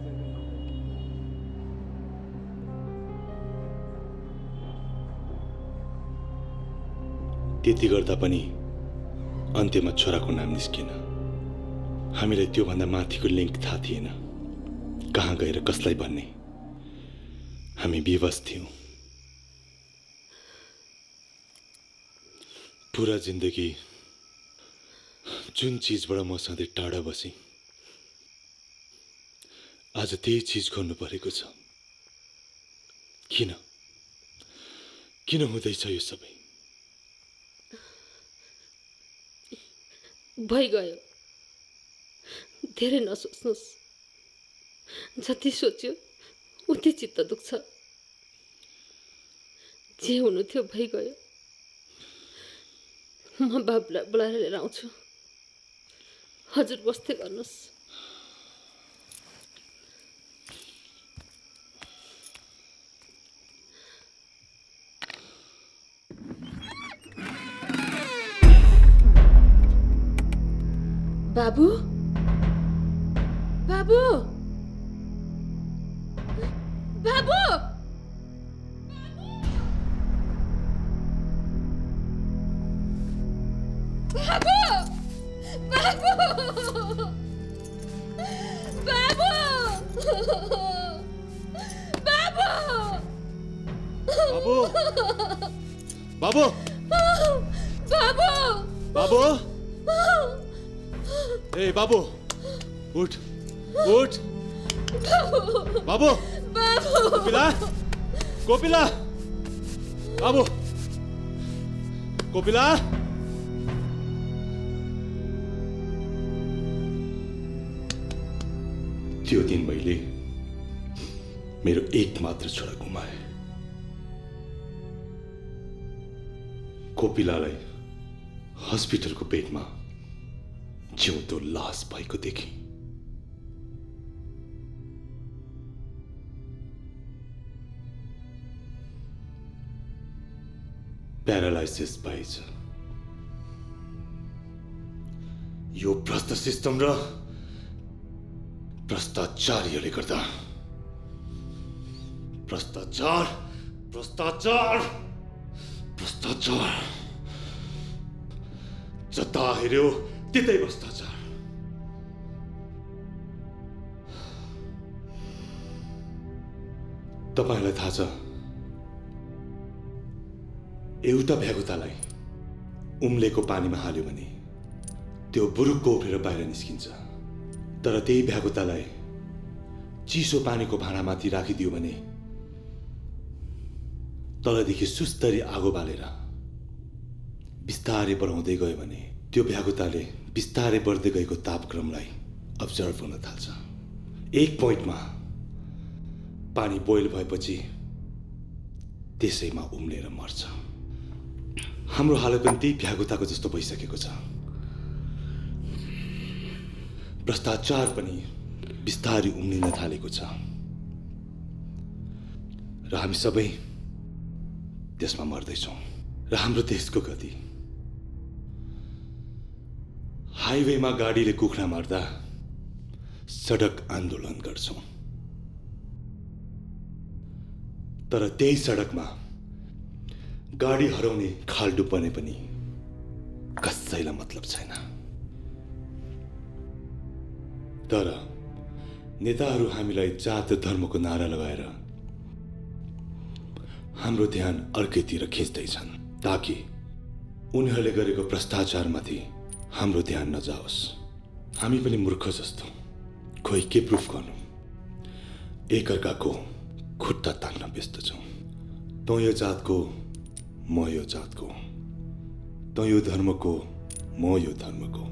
त्यति गर्दा पनि अन्त्यमा छोराको नाम निस्केन। हामीलाई त्योभन्दा माथिको लिङ्क थाहा थिएन, कहाँ गएर कसलाई भन्ने। हामी विवश थियौँ। पुरा जिन्दगी जुन चिजबाट म सधैँ टाढा बसेँ, आज त्यही चिज गर्नु परेको छ। किन किन हुँदैछ यो सबै? भइगयो, धेरै नसोच्नुहोस्। जति सोच्यो उति चित्त दुख्छ। जे हुनु थियो भइगयो। म बाबुलाई बोलाएर लिएर आउँछु, हजुर बस्दै गर्नुहोस्। बाबु बाबु बाबु बाबु बाबु बाबु बाबु बाबु बाबु बाबु ए बाबु उठ उठ बाबु कोपिला कोपिला बाबु कोपिला त्यो दिन मैले मेरो एक मात्र छोरा गुमाए कोपिलालाई हस्पिटलको बेडमा जिउँदो लास भएको देखेँ प्यारालाइसिस भएछ यो भ्रष्ट सिस्टम र भ्रष्टाचारीहरूले गर्दा भ्रष्टाचार भ्रष्टाचार भ्रष्टाचार जता हेऱ्यो त्यतै भ्रष्टाचार तपाईलाई थाहा छ एउटा भ्यागुतालाई उम्लेको पानीमा हाल्यो भने त्यो बुरुक्क उठेर बाहिर निस्किन्छ तर त्यही भ्यागुतालाई चिसो पानीको भाँडामाथि राखिदियो भने तलदेखि सुस्तरी आगो बालेर बिस्तारै बढाउँदै गयो भने त्यो भ्यागुताले बिस्तारै बढ्दै गएको तापक्रमलाई अब्जर्भ हुन थाल्छ एक पोइन्टमा पानी बोइल भएपछि त्यसैमा उम्लेर मर्छ हाम्रो हालत पनि त्यही भ्यागुताको जस्तो भइसकेको छ भ्रष्टाचार पनि बिस्तारै उम्लिन थालेको छ र हामी सबै त्यसमा मर्दैछौँ र हाम्रो देशको गति हाइवेमा गाडीले कुखुरा मार्दा सडक आन्दोलन गर्छौँ तर त्यही सडकमा गाडी हराउने खाल्डो बने पनि कसैलाई मतलब छैन तर नेताहरू हामीलाई जात धर्मको नारा लगाएर हाम्रो ध्यान अर्कैतिर खिच्दैछन् ताकि उनीहरूले गरेको भ्रष्टाचारमाथि हाम्रो ध्यान नजाओस् हामी पनि मूर्ख जस्तो खोइ के प्रुफ गर्नु एकअर्काको खुट्टा तान्न व्यस्त छौँ तँ यो जातको म यो जातको तँ यो धर्मको म यो धर्मको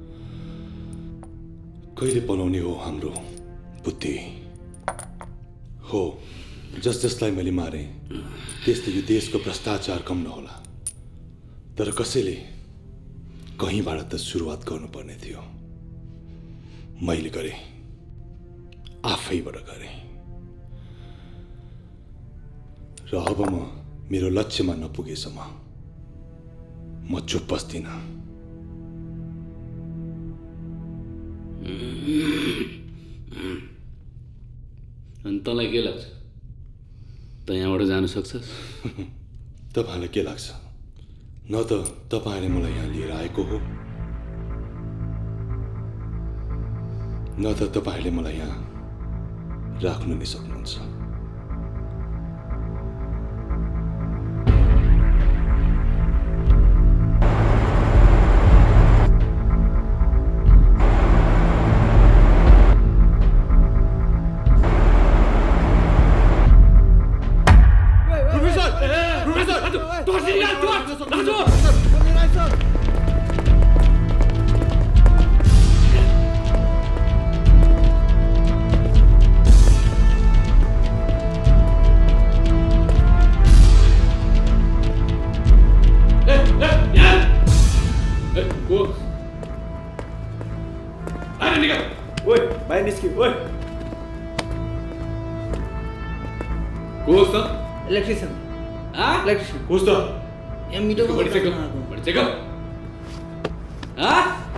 कहिले बनाउने हो हाम्रो बुद्धि हो जस जसलाई मैले मारे त्यसले यो देशको भ्रष्टाचार कम नहोला तर कसैले कहीँबाट त सुरुवात गर्नुपर्ने थियो मैले गरेँ आफैबाट गरेँ र अब म मेरो लक्ष्यमा नपुगेसम्म म चुप बस्दिनँ अनि तँलाई के लाग्छ त यहाँबाट जान सक्छस् तपाईँलाई के लाग्छ न त तपाईँले मलाई यहाँ लिएर आएको हो न त तपाईँले मलाई यहाँ राख्नु नै सक्नुहुन्छ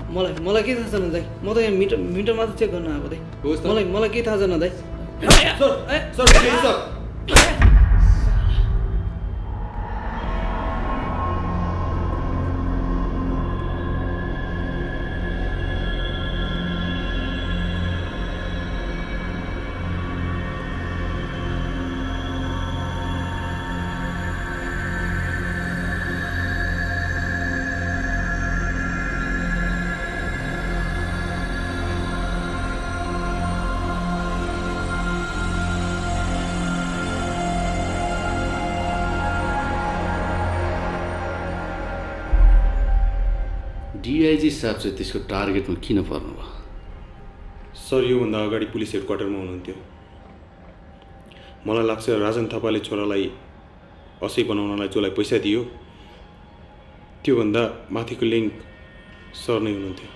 मलाई मलाई के थाहा छैन दाइ म त यहाँ मिटर मिटर मात्र चेक गर्न आएको दाइ होस् त। मलाई मलाई के थाहा छैन दाइ sir sir please sir DIG साहब चाहिँ त्यसको टार्गेटमा किन पर्नुभयो? सर योभन्दा अगाडि पुलिस हेडक्वार्टरमा हुनुहुन्थ्यो। मलाई लाग्छ राजन थापाले छोरालाई असै बनाउनलाई जसलाई पैसा दियो त्योभन्दा माथिको लिङ्क सर नै हुनुहुन्थ्यो।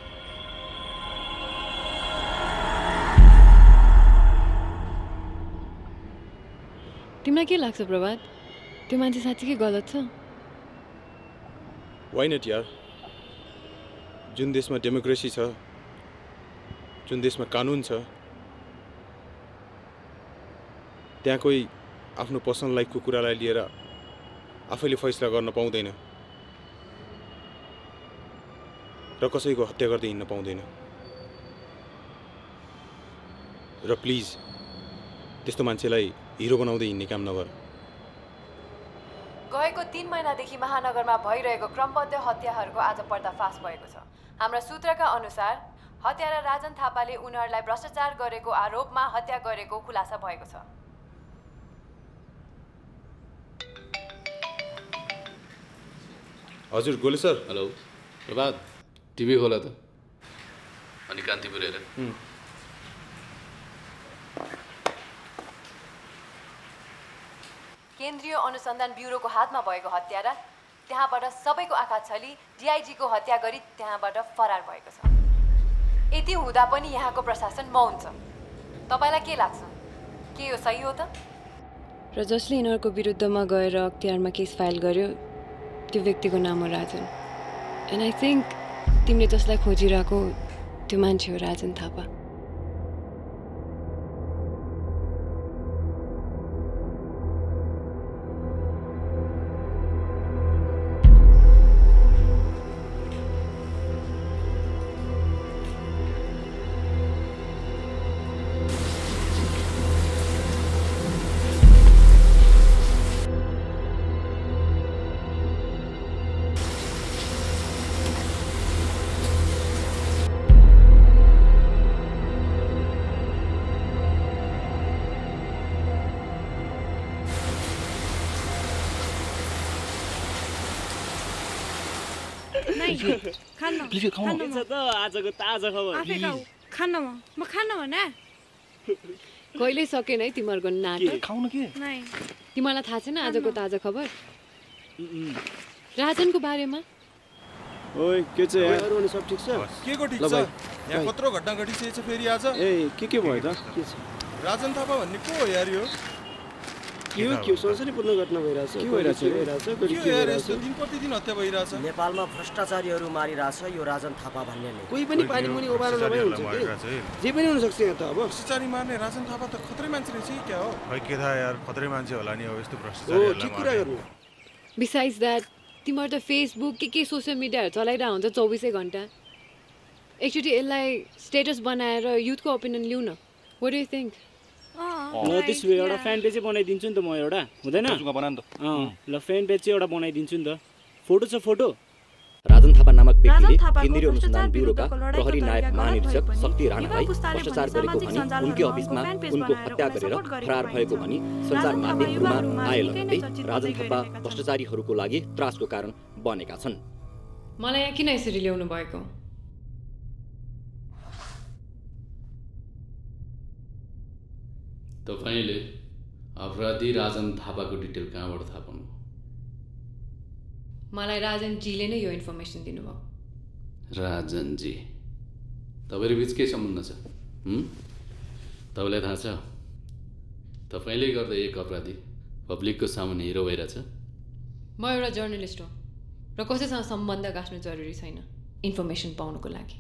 तिमीलाई के लाग्छ प्रभात, त्यो मान्छे साँच्चीकै गलत छ? वाइ नट यार, जुन देशमा डेमोक्रेसी छ, जुन देशमा कानुन छ, त्यहाँ कोही आफ्नो पर्सनल लाइफको कुरालाई लिएर आफैले फैसला गर्न पाउँदैन र कसैको हत्या गर्दै हिँड्न पाउँदैन। र प्लिज त्यस्तो मान्छेलाई हिरो बनाउँदै हिँड्ने काम नगर। गएको तीन महिनादेखि महानगरमा भइरहेको क्रमबद्ध हत्याहरूको आज पर्दाफास भएको छ। हाम्रा सूत्रका अनुसार हत्यारा राजन थापाले उनीहरूलाई भ्रष्टाचार गरेको आरोपमा हत्या गरेको खुलासा भएको छ। हजुर Gole sir. Hello Prabhat, TV खोला त अनि कान्तिपुर हेर। केन्द्रीय अनुसन्धान ब्युरोको हातमा भएको हत्यारा त्यहाँबाट सबैको आँखा छली डिआइजीको हत्या गरी त्यहाँबाट फरार भएको छ। यति हुँदा पनि यहाँको प्रशासन मौन छ। तपाईँलाई के लाग्छ, के यो सही हो त? र जसले यिनीहरूको विरुद्धमा गएर अख्तियारमा केस फाइल गर्यो त्यो व्यक्तिको नाम हो राजन। एन्ड आई थिङ्क तिमीले जसलाई खोजिरहेको त्यो मान्छे हो राजन थापा। आजको ताजा खबर खान्न म म खान्न भने कहिले सकेन है तिमीहरूको नाटक। खाउन के तिमीलाई थाहा छैन आजको ताजा खबर राजनको बारेमा? ओइ के छ यार, अरु सब ठीक छ? के को ठीक छ? यहाँ कत्रो घटना घटिसकेछ फेरि आज। ए के के भयो त? के छ? राजन थापा भन्ने को हो यार यो? के हो के संसारपूर्ण घटना भइरहेछ? के भइरहेछ? भइरहेछ के यार यस्तो दिन प्रतिदिन हत्या भइरहेछ? नेपालमा भ्रष्टाचारीहरू मारिरहेछ यो राजन थापा भन्नेले। कोही पनि पानी मुनि उभार नभए हुन्छ के? जे पनि हुन सक्छ यहाँ त। अब भ्रष्टाचारी मार्ने राजन थापा त खतरै मान्छे रहेछ कि क्या हो? खै के थाहा यार, खतरै मान्छे होला नि अब यस्तो हो। भ्रष्टाचारीहरुलाई ठिक कुरा गर्नु। बिसाइड्स द्याट तिमीहरू त फेसबुक के के सोसियल मिडियाहरू चलाइरहेको हुन्छ चौबिसै घन्टा। एकचोटि यसलाई स्टेटस बनाएर युथको ओपिनियन लिऊ न। What do you think? म त्यसो भए एउटा फ्यान पेजै बनाइदिन्छु नि त म एउटा, हुँदैन? अँ ल फ्यान पेज चाहिँ एउटा बनाइदिन्छु नि त। फोटो छ फोटो? राजन थापा नामक व्यक्तिले केन्द्रीय अनुसन्धान ब्युरोका प्रहरी नायक महानिरीक्षक शक्ति राणालाई भ्रष्टाचार गरेको भनी उनकै अफिसमा उनको हत्या गरेर फरार भएको भनी सञ्चार माध्यमहरूमा आए लगत्तै राजन थापा भ्रष्टाचारीहरूको लागि त्रासको कारण बनेका छन्। मलाई यहाँ किन यसरी ल्याउनु भएको? तपाईँले अपराधी राजन थापाको डिटेल कहाँबाट थाहा पाउनु? मलाई राजनजीले नै यो इन्फर्मेसन दिनुभयो। राजनजी, तपाईँहरू बिच के सम्बन्ध छ? तपाईँलाई थाहा छ तपाईँले गर्दा एक अपराधी पब्लिकको सामुन्ने हिरो भइरहेछ? म एउटा जर्नलिस्ट हो र कसैसँग सम्बन्ध गाँच्नु जरुरी छैन। इन्फर्मेसन पाउनुको लागि।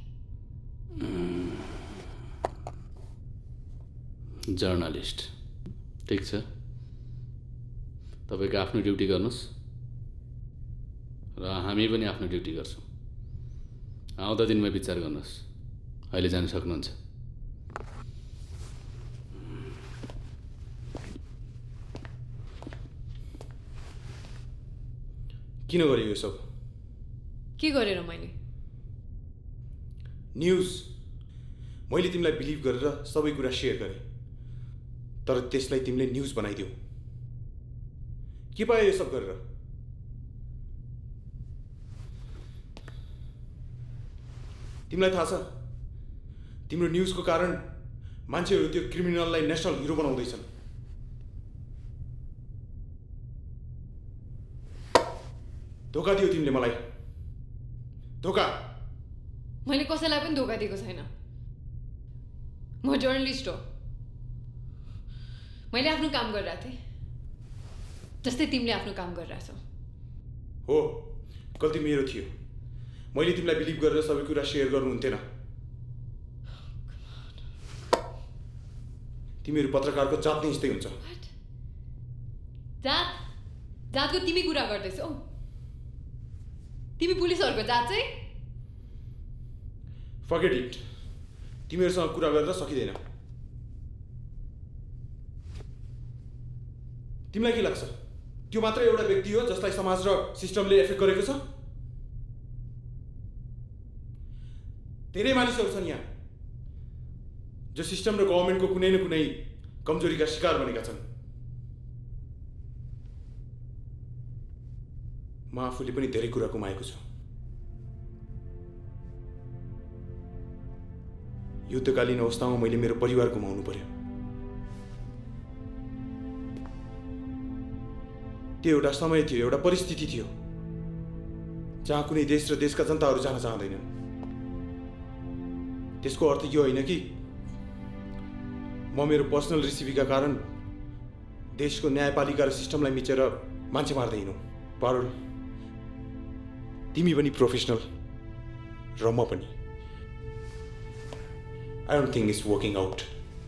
जर्नलिस्ट ठिक छ, तपाईँको आफ्नो ड्युटी गर्नुहोस् र हामी पनि आफ्नो ड्युटी गर्छौँ। आउँदा दिनमा विचार गर्नुहोस्। अहिले जान सक्नुहुन्छ। किन गरेँ यो सब? के गरेर मैले? न्युज मैले तिमीलाई बिलिभ गरेर सबै कुरा सेयर गरेँ, तर त्यसलाई तिमीले न्युज बनाइदियौ। के पायो यो सब गरेर? तिमीलाई थाहा छ तिम्रो न्युजको कारण मान्छेहरू त्यो क्रिमिनललाई नेसनल हिरो बनाउँदैछन्। धोका दियो तिमीले मलाई, धोका। मैले कसैलाई पनि धोका दिएको छैन। म जर्नलिस्ट हो। मैले आफ्नो काम गरिरहेको थिएँ जस्तै तिमीले आफ्नो काम गरिरहेछौ। हो, गल्ती मेरो थियो। मैले तिमीलाई बिलिभ गरेर सबै कुरा सेयर गर्नुहुन्थेन। तिमीहरू पत्रकारको जात नै यस्तै हुन्छ। जात? जातको तिमी कुरा गर्दैछौ? तिमी पुलिसहरूको जात चाहिँ? Forget it. तिमीहरूसँग कुरा गरेर सकिँदैन। तिमीलाई के लाग्छ त्यो मात्र एउटा व्यक्ति हो जसलाई समाज र सिस्टमले एफेक्ट गरेको छ? धेरै मानिसहरू छन् यहाँ जो सिस्टम र गभर्मेन्टको कुनै न कुनै कमजोरीका शिकार बनेका छन्। म आफूले पनि धेरै कुरा गुमाएको छु। युद्धकालीन अवस्थामा मैले मेरो परिवार गुमाउनु पर्यो। त्यो एउटा समय थियो, एउटा परिस्थिति थियो जहाँ कुनै देश र देशका जनताहरू जान चाहँदैनन्। त्यसको अर्थ यो होइन कि म मेरो पर्सनल रेसिपीका कारण देशको न्यायपालिका र सिस्टमलाई मिचेर मान्छे मार्दै हिँडौँ। पारुल, तिमी पनि प्रोफेसनल र म पनि। I don't think it's working out.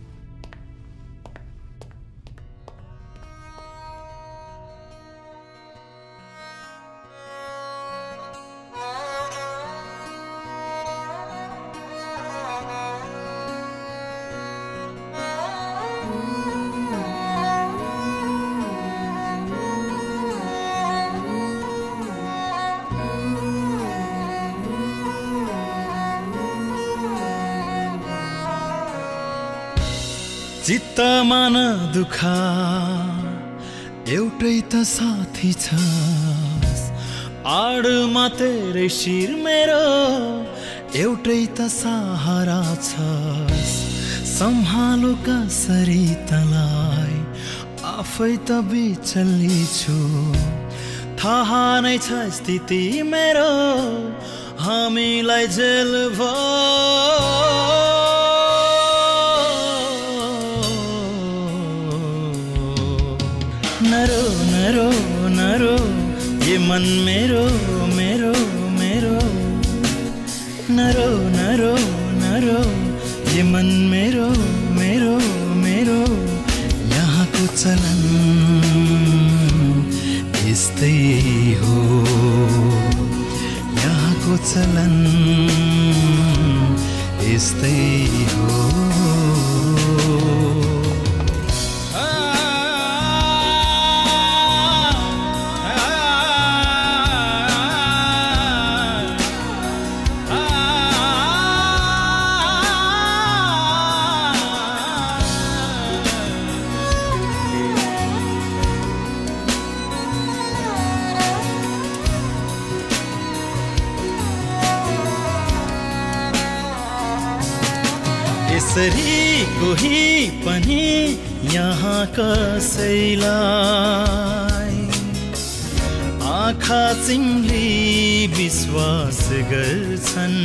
चित्तमा न दुखा एउटै त साथी छस्, आडमा तेरै शिर मेरो एउटै त सहारा छस्। सम्हालो कसरी तलाई आफै त बिचल्ली छु, थाहा नै छ स्थिति मेरो हामीलाई जेल भयो। नरो नरो नरो ये मन मेरो मेरो मेरो, नरो नरो नरो ये मन मेरो मेरो मेरो। यहाँको चलन यस्तै हो, यहाँको चलन यस्तै हो। यसरी कोही पनि यहाँ कसैलाई आँखा चिम्ली विश्वास गर्छन्।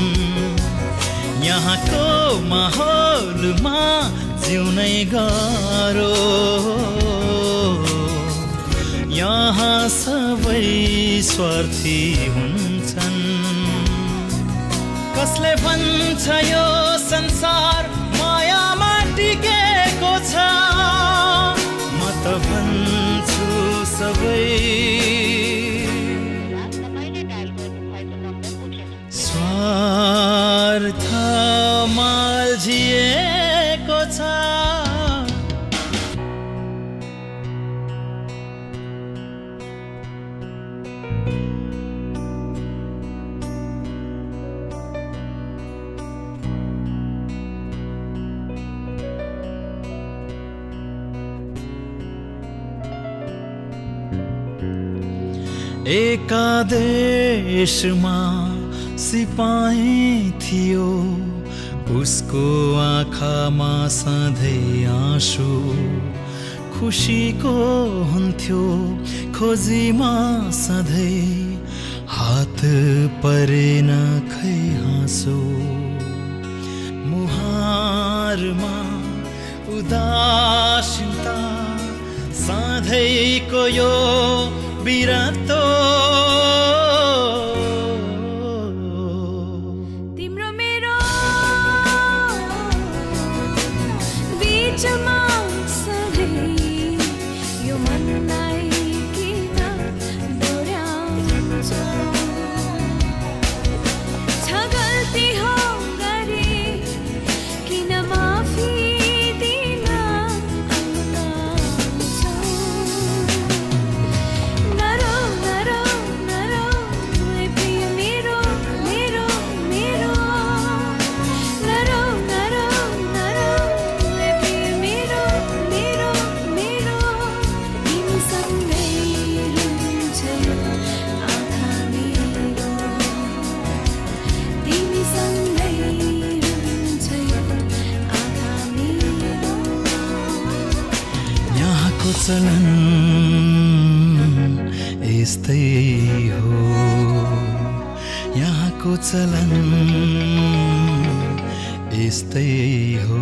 यहाँको माहौलमा जिउनै गाह्रो, यहाँ सबै स्वार्थी हुन्छन्। कसले भन्छ यो संसार मायामा टिकेको छ म त भन्छु सबै स्वार्थ माल्झिएको छ एकादेशमा सिपाही थियो उसको आँखामा सधैँ आँसु खुसीको हुन्थ्यो खोजीमा सधैँ हात परेन खै हाँसो मुहारमा उदासीनता सधैँको यो बिरातो तिम्रो मेरो बीचमा सधैँ यो मनलाई किन दोहोऱ्याउँछ छ गल्ती हो गरे किन माफी दिन चलन यस्तै हो यहाँको चलन यस्तै हो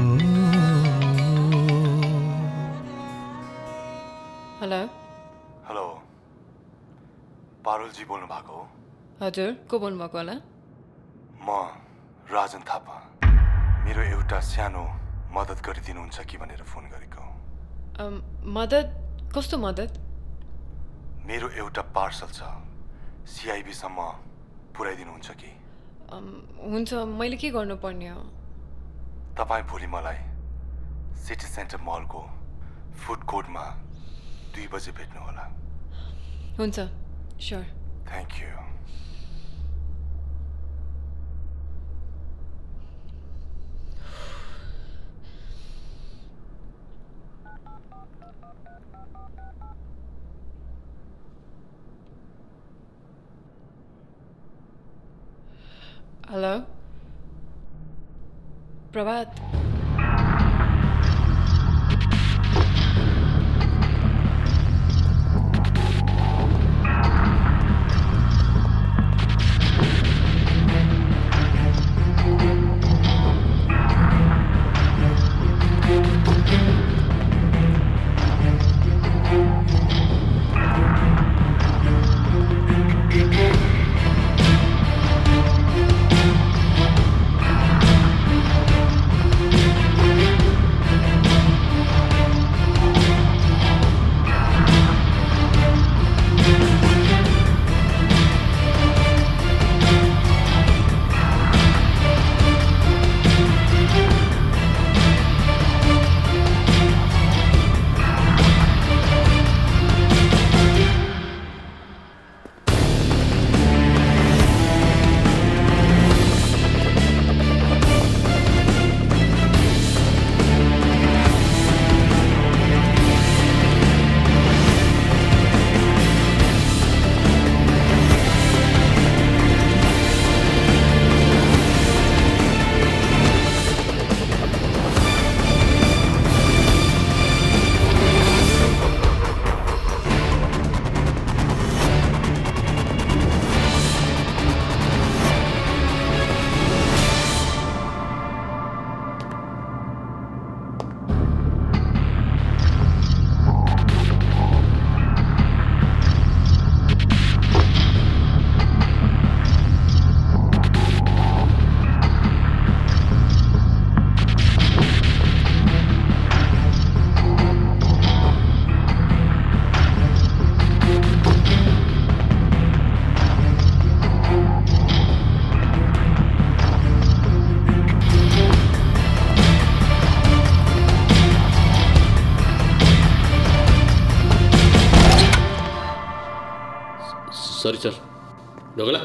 हेलो हेलो पारुलजी बोल्नु भएको हो? हजुर को बोल्नु भएको होला? म राजन थापा मेरो एउटा सानो मद्दत गरिदिनुहुन्छ कि भनेर फोन गरेको। मद्दत? कस्तो मद्दत? मेरो एउटा पार्सल छ सिआइबीसम्म पुर्याइदिनुहुन्छ कि? हुन्छ, मैले के गर्नुपर्ने हो? तपाईँ भोलि मलाई सिटी सेन्टर मलको फुड कोर्टमा दुई बजे भेट्नु होला। हुन्छ, sure. Thank you. Hello Prabhat. Sorry sir ढोगला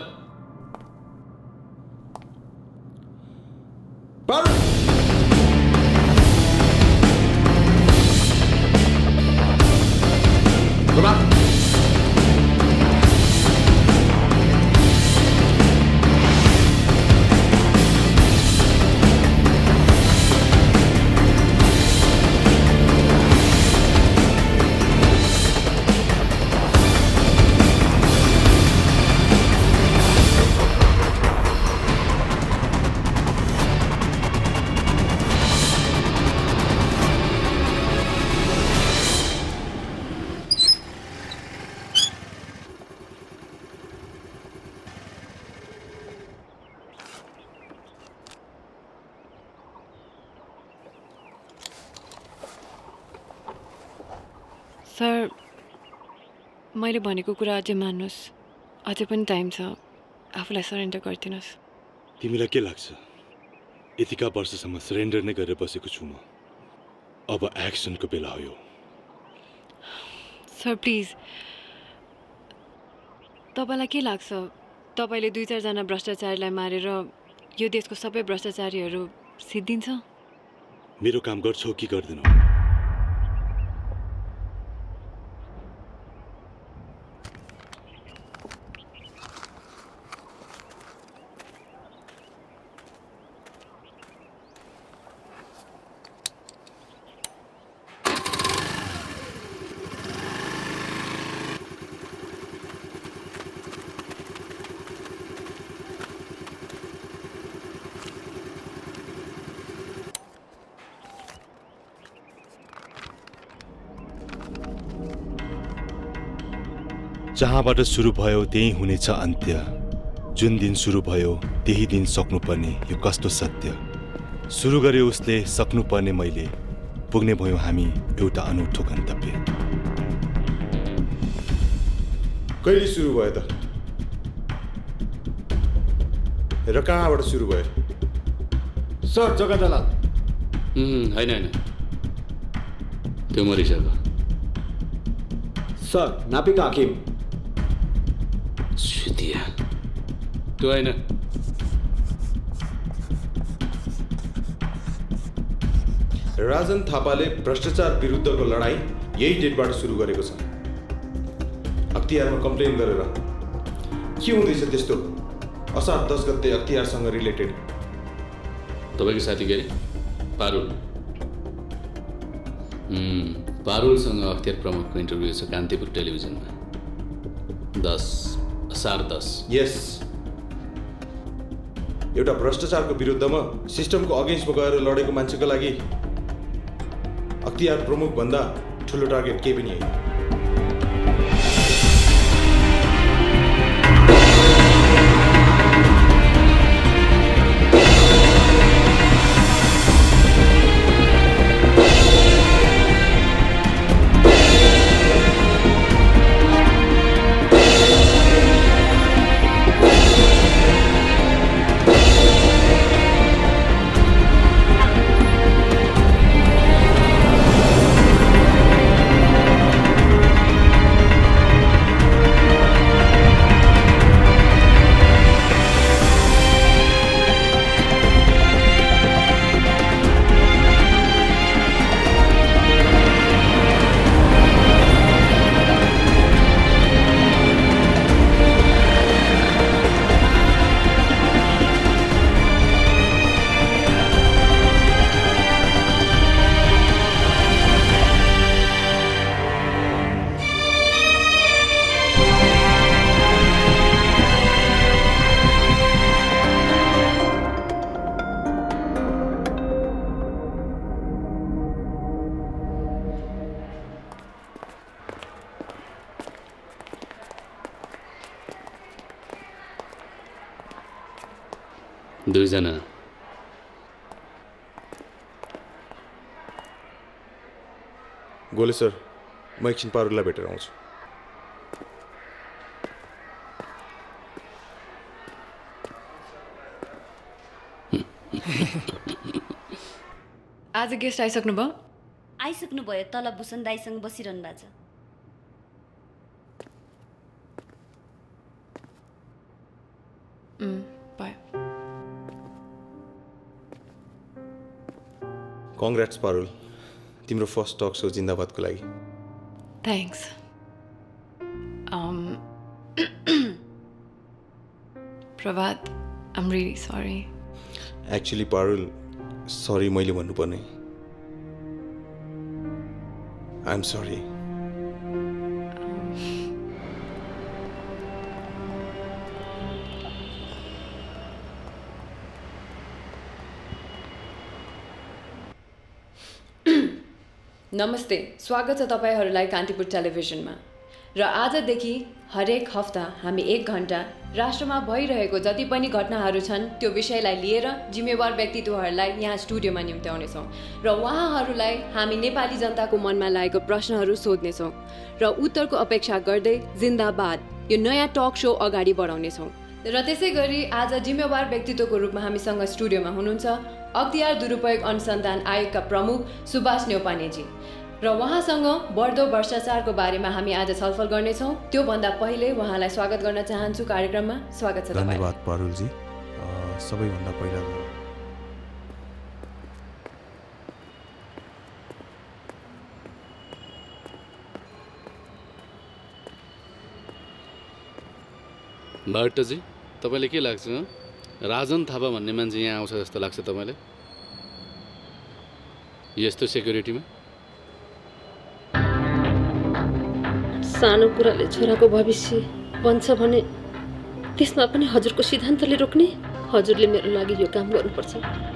सर मैले भनेको कुरा अझै मान्नुहोस् अझै पनि टाइम छ आफूलाई सरेन्डर गरिदिनुहोस् तिमीलाई के लाग्छ यतिका वर्षसम्म सरेन्डर नै गरेर बसेको छु म अब एक्सनको बेला हो यो सर प्लिज तपाईँलाई के लाग्छ तपाईँले दुई चारजना भ्रष्टाचारीलाई मारेर यो देशको सबै भ्रष्टाचारीहरू सिद्धिन्छ मेरो काम गर्छौ कि गर्दैनौ जहाँबाट सुरु भयो त्यही हुनेछ अन्त्य जुन दिन सुरु भयो त्यही दिन सक्नुपर्ने यो कस्तो सत्य सुरु गर्यो उसले सक्नुपर्ने मैले पुग्ने भयो हामी एउटा अनौठो गन्तव्य कहिले सुरु भयो त र कहाँबाट सुरु भयो सर जग्गा दलाल होइन होइन त्यो मरिसक्यो सर नापिका हाकिम सुतिया त्यो होइन राजन थापाले भ्रष्टाचार विरुद्धको लडाईँ यही डेटबाट सुरु गरेको छ अख्तियारमा कम्प्लेन गरेर के हुँदैछ त्यस्तो असार दस गते अख्तियारसँग रिलेटेड तपाईँको साथी के अरे पारुल पारुलसँग अख्तियार प्रमुखको इन्टरभ्यू छ कान्तिपुर टेलिभिजनमा दस असार दस यस एउटा भ्रष्टाचारको विरुद्धमा सिस्टमको अगेन्स्टमा गएर लडेको मान्छेको लागि अख्तियार प्रमुख भन्दा ठुलो टार्गेट केही पनि होइन दुईजना गोले सर म एकछिन पारुललाई भेटेर आउँछु आज गेस्ट आइसक्नु भयो आइसक्नु भयो तल भूषण दाइसँग बसिरहनु भएको छ कङ्ग्रेट्स पारुल, तिम्रो फर्स्ट टक सो जिन्दाबादको लागि। Thanks. Prabhat, I am really sorry. Actually Parul, sorry मैले भन्नुपर्ने। I am sorry. नमस्ते, स्वागत छ तपाईँहरूलाई कान्तिपुर टेलिभिजनमा। र आजदेखि हरेक हप्ता हामी एक घन्टा राष्ट्रमा भइरहेको जति पनि घटनाहरू छन् त्यो विषयलाई लिएर जिम्मेवार व्यक्तित्वहरूलाई यहाँ स्टुडियोमा निम्त्याउनेछौँ र उहाँहरूलाई हामी नेपाली जनताको मनमा लागेको प्रश्नहरू सोध्नेछौँ र उत्तरको अपेक्षा गर्दै जिन्दाबाद यो नयाँ टक सो अगाडि बढाउनेछौँ। र त्यसै गरी आज जिम्मेवार व्यक्तित्वको रूपमा हामीसँग स्टुडियोमा हुनुहुन्छ अख्तियार दुरुपयोग अनुसन्धान आयोगका प्रमुख सुभाष न्यौपानेजी र उहाँसँग बढ्दो भ्रष्टाचारको बारेमा हामी आज छलफल गर्नेछौँ। त्योभन्दा पहिले उहाँलाई स्वागत गर्न चाहन्छु कार्यक्रममा। स्वागत छ। धन्यवाद पारुलजी। सबैभन्दा पहिला भट्टजी, तपाईँले के लाग्छ राजन थापा भन्ने मान्छे यहाँ आउँछ जस्तो लाग्छ तपाईँलाई यस्तो सेक्युरिटीमा? सानो कुराले छोराको भविष्य बन्छ भने त्यसमा पनि हजुरको सिद्धान्तले रोक्ने? हजुरले मेरो लागि यो काम गर्नुपर्छ।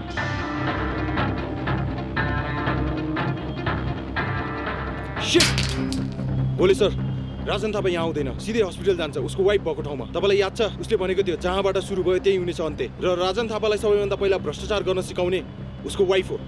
बोले सर, राजन थापा यहाँ आउँदैन, सिधै हस्पिटल जान्छ उसको वाइफ भएको ठाउँमा। तपाईँलाई याद छ उसले भनेको थियो जहाँबाट सुरु भयो त्यही हुनेछ अन्त्य। र राजन थापालाई सबैभन्दा पहिला भ्रष्टाचार गर्न सिकाउने उसको वाइफ हो।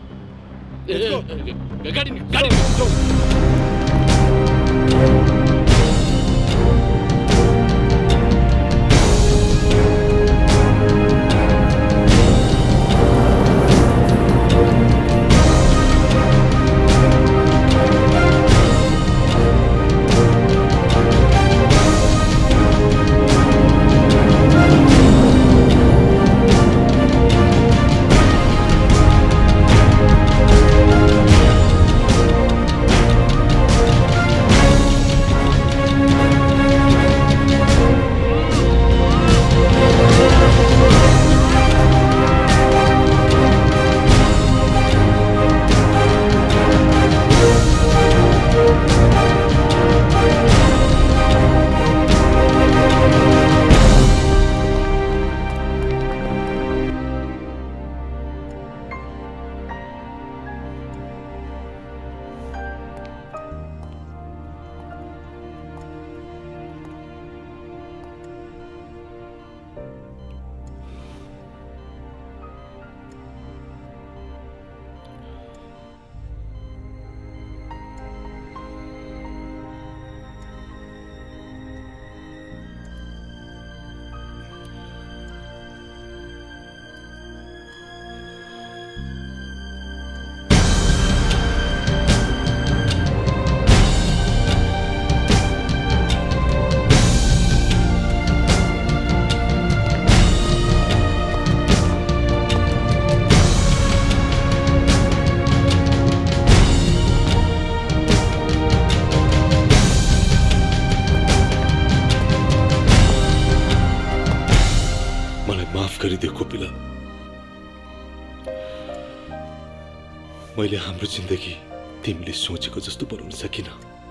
मैले हाम्रो जिन्दगी तिमीले सोचेको जस्तो बनाउन सकिन।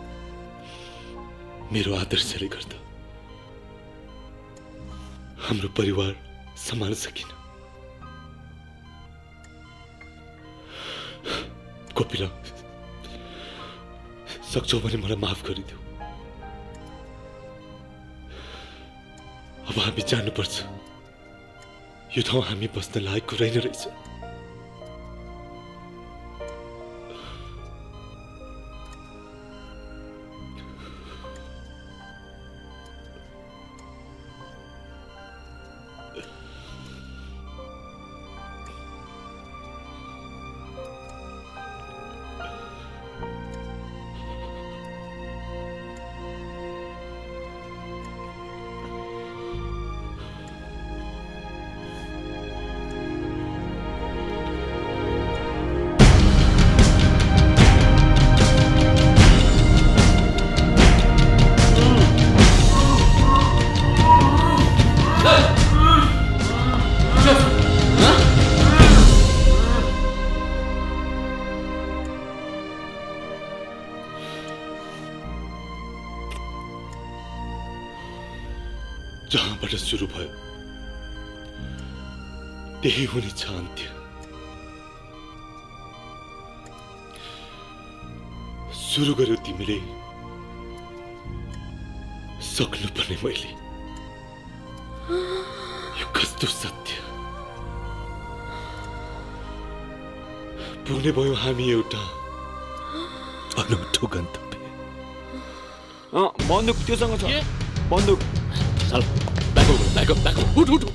मेरो आदर्शले गर्दा हाम्रो परिवार सम्हाल्न सकिन। कोपिला, सक्छौ भने मलाई माफ गरिदेऊ। अब हामी जानुपर्छ। यो ठाउँ हामी बस्न लायकको रहेन रहेछ। जहाँबाट सुरु भयो त्यही हुनेछ अन्त्य। सुरु गर्यो तिमीले, सक्नुपर्ने मैले। यो कस्तो सत्य। पुग्ने भयो हामी एउटा अनौठो गन्तव्य। अँ बन्दुक त्योसँग छ। बन्दुक चल back up back up back up उठ उठ।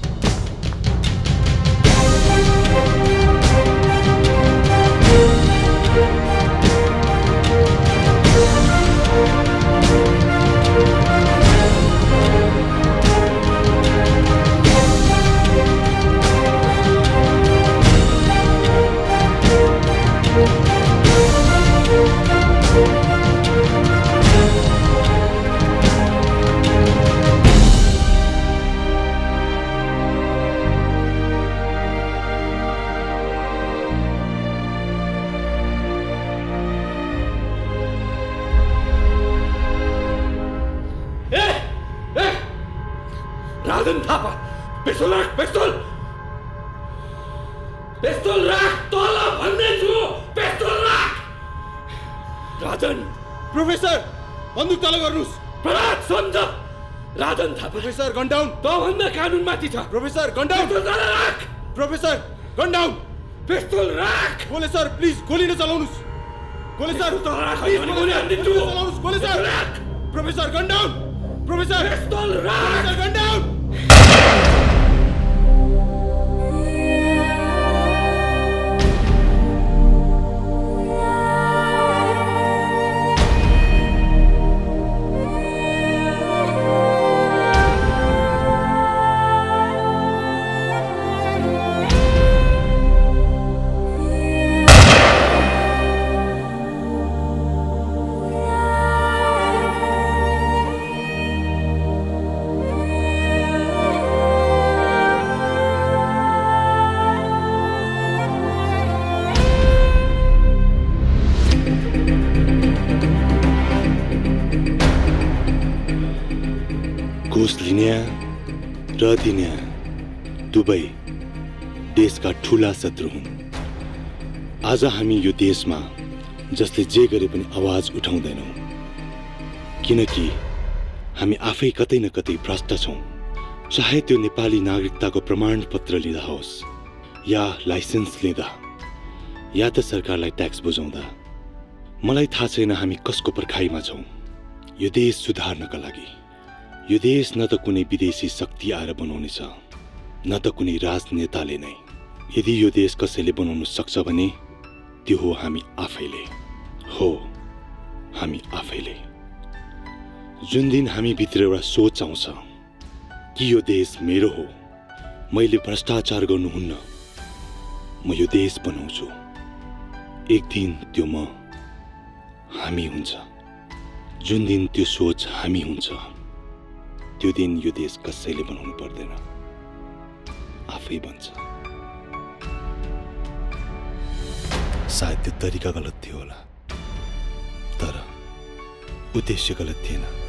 राजन थापा, पिस्तोल राख, पिस्तोल पिस्तोल राख, तल भन्ने छु, पिस्तोल राख। राजन। प्रोफेसर बन्दुक तल गर्नुस्। प्रहलाद सम्झ। Rajan Thapa. Professor gun down. तभन्दा कानुन माथि छ। Professor gun down. पिस्तोल तल राख। Professor gun down. पिस्तोल राख। गोले सर प्लिज गोली नचलाउनुस्। गोले सर तल राख। गोली हान्दिन्छु। नचलाउनुस् Gole sir. Professor gun down. Professor पिस्तोल राख। Professor gun down. घुस लिने र दिने दुवै देशका ठुला शत्रु हुन्। आज हामी यो देशमा जसले जे गरे पनि आवाज उठाउँदैनौँ, किनकि हामी आफै कतै न कतै भ्रष्ट छौँ। चाहे त्यो नेपाली नागरिकताको प्रमाणपत्र लिँदा होस् या लाइसेन्स लिँदा या त सरकारलाई ट्याक्स बुझाउँदा। मलाई थाहा छैन हामी कसको पर्खाइमा छौँ। यो देश सुधार्नका लागि यो देश न त कुनै विदेशी शक्ति आएर बनाउनेछ, न त कुनै राजनेताले नै। यदि यो देश कसैले बनाउन सक्छ भने त्यो हो हामी आफैले। हो हामी आफैले। जुन दिन हामी भित्र एउटा सोच आउँछ कि यो देश मेरो हो, मैले भ्रष्टाचार गर्नुहुन्न, म यो देश बनाउँछु, एक दिन त्यो म हामी हुन्छ। जुन दिन त्यो सोच हामी हुन्छ त्यो दिन यो देश कसैले बनाउनु पर्दैन, आफै बन्छ। सायद त्यो तरिका गलत थियो होला, तर उद्देश्य गलत थिएन।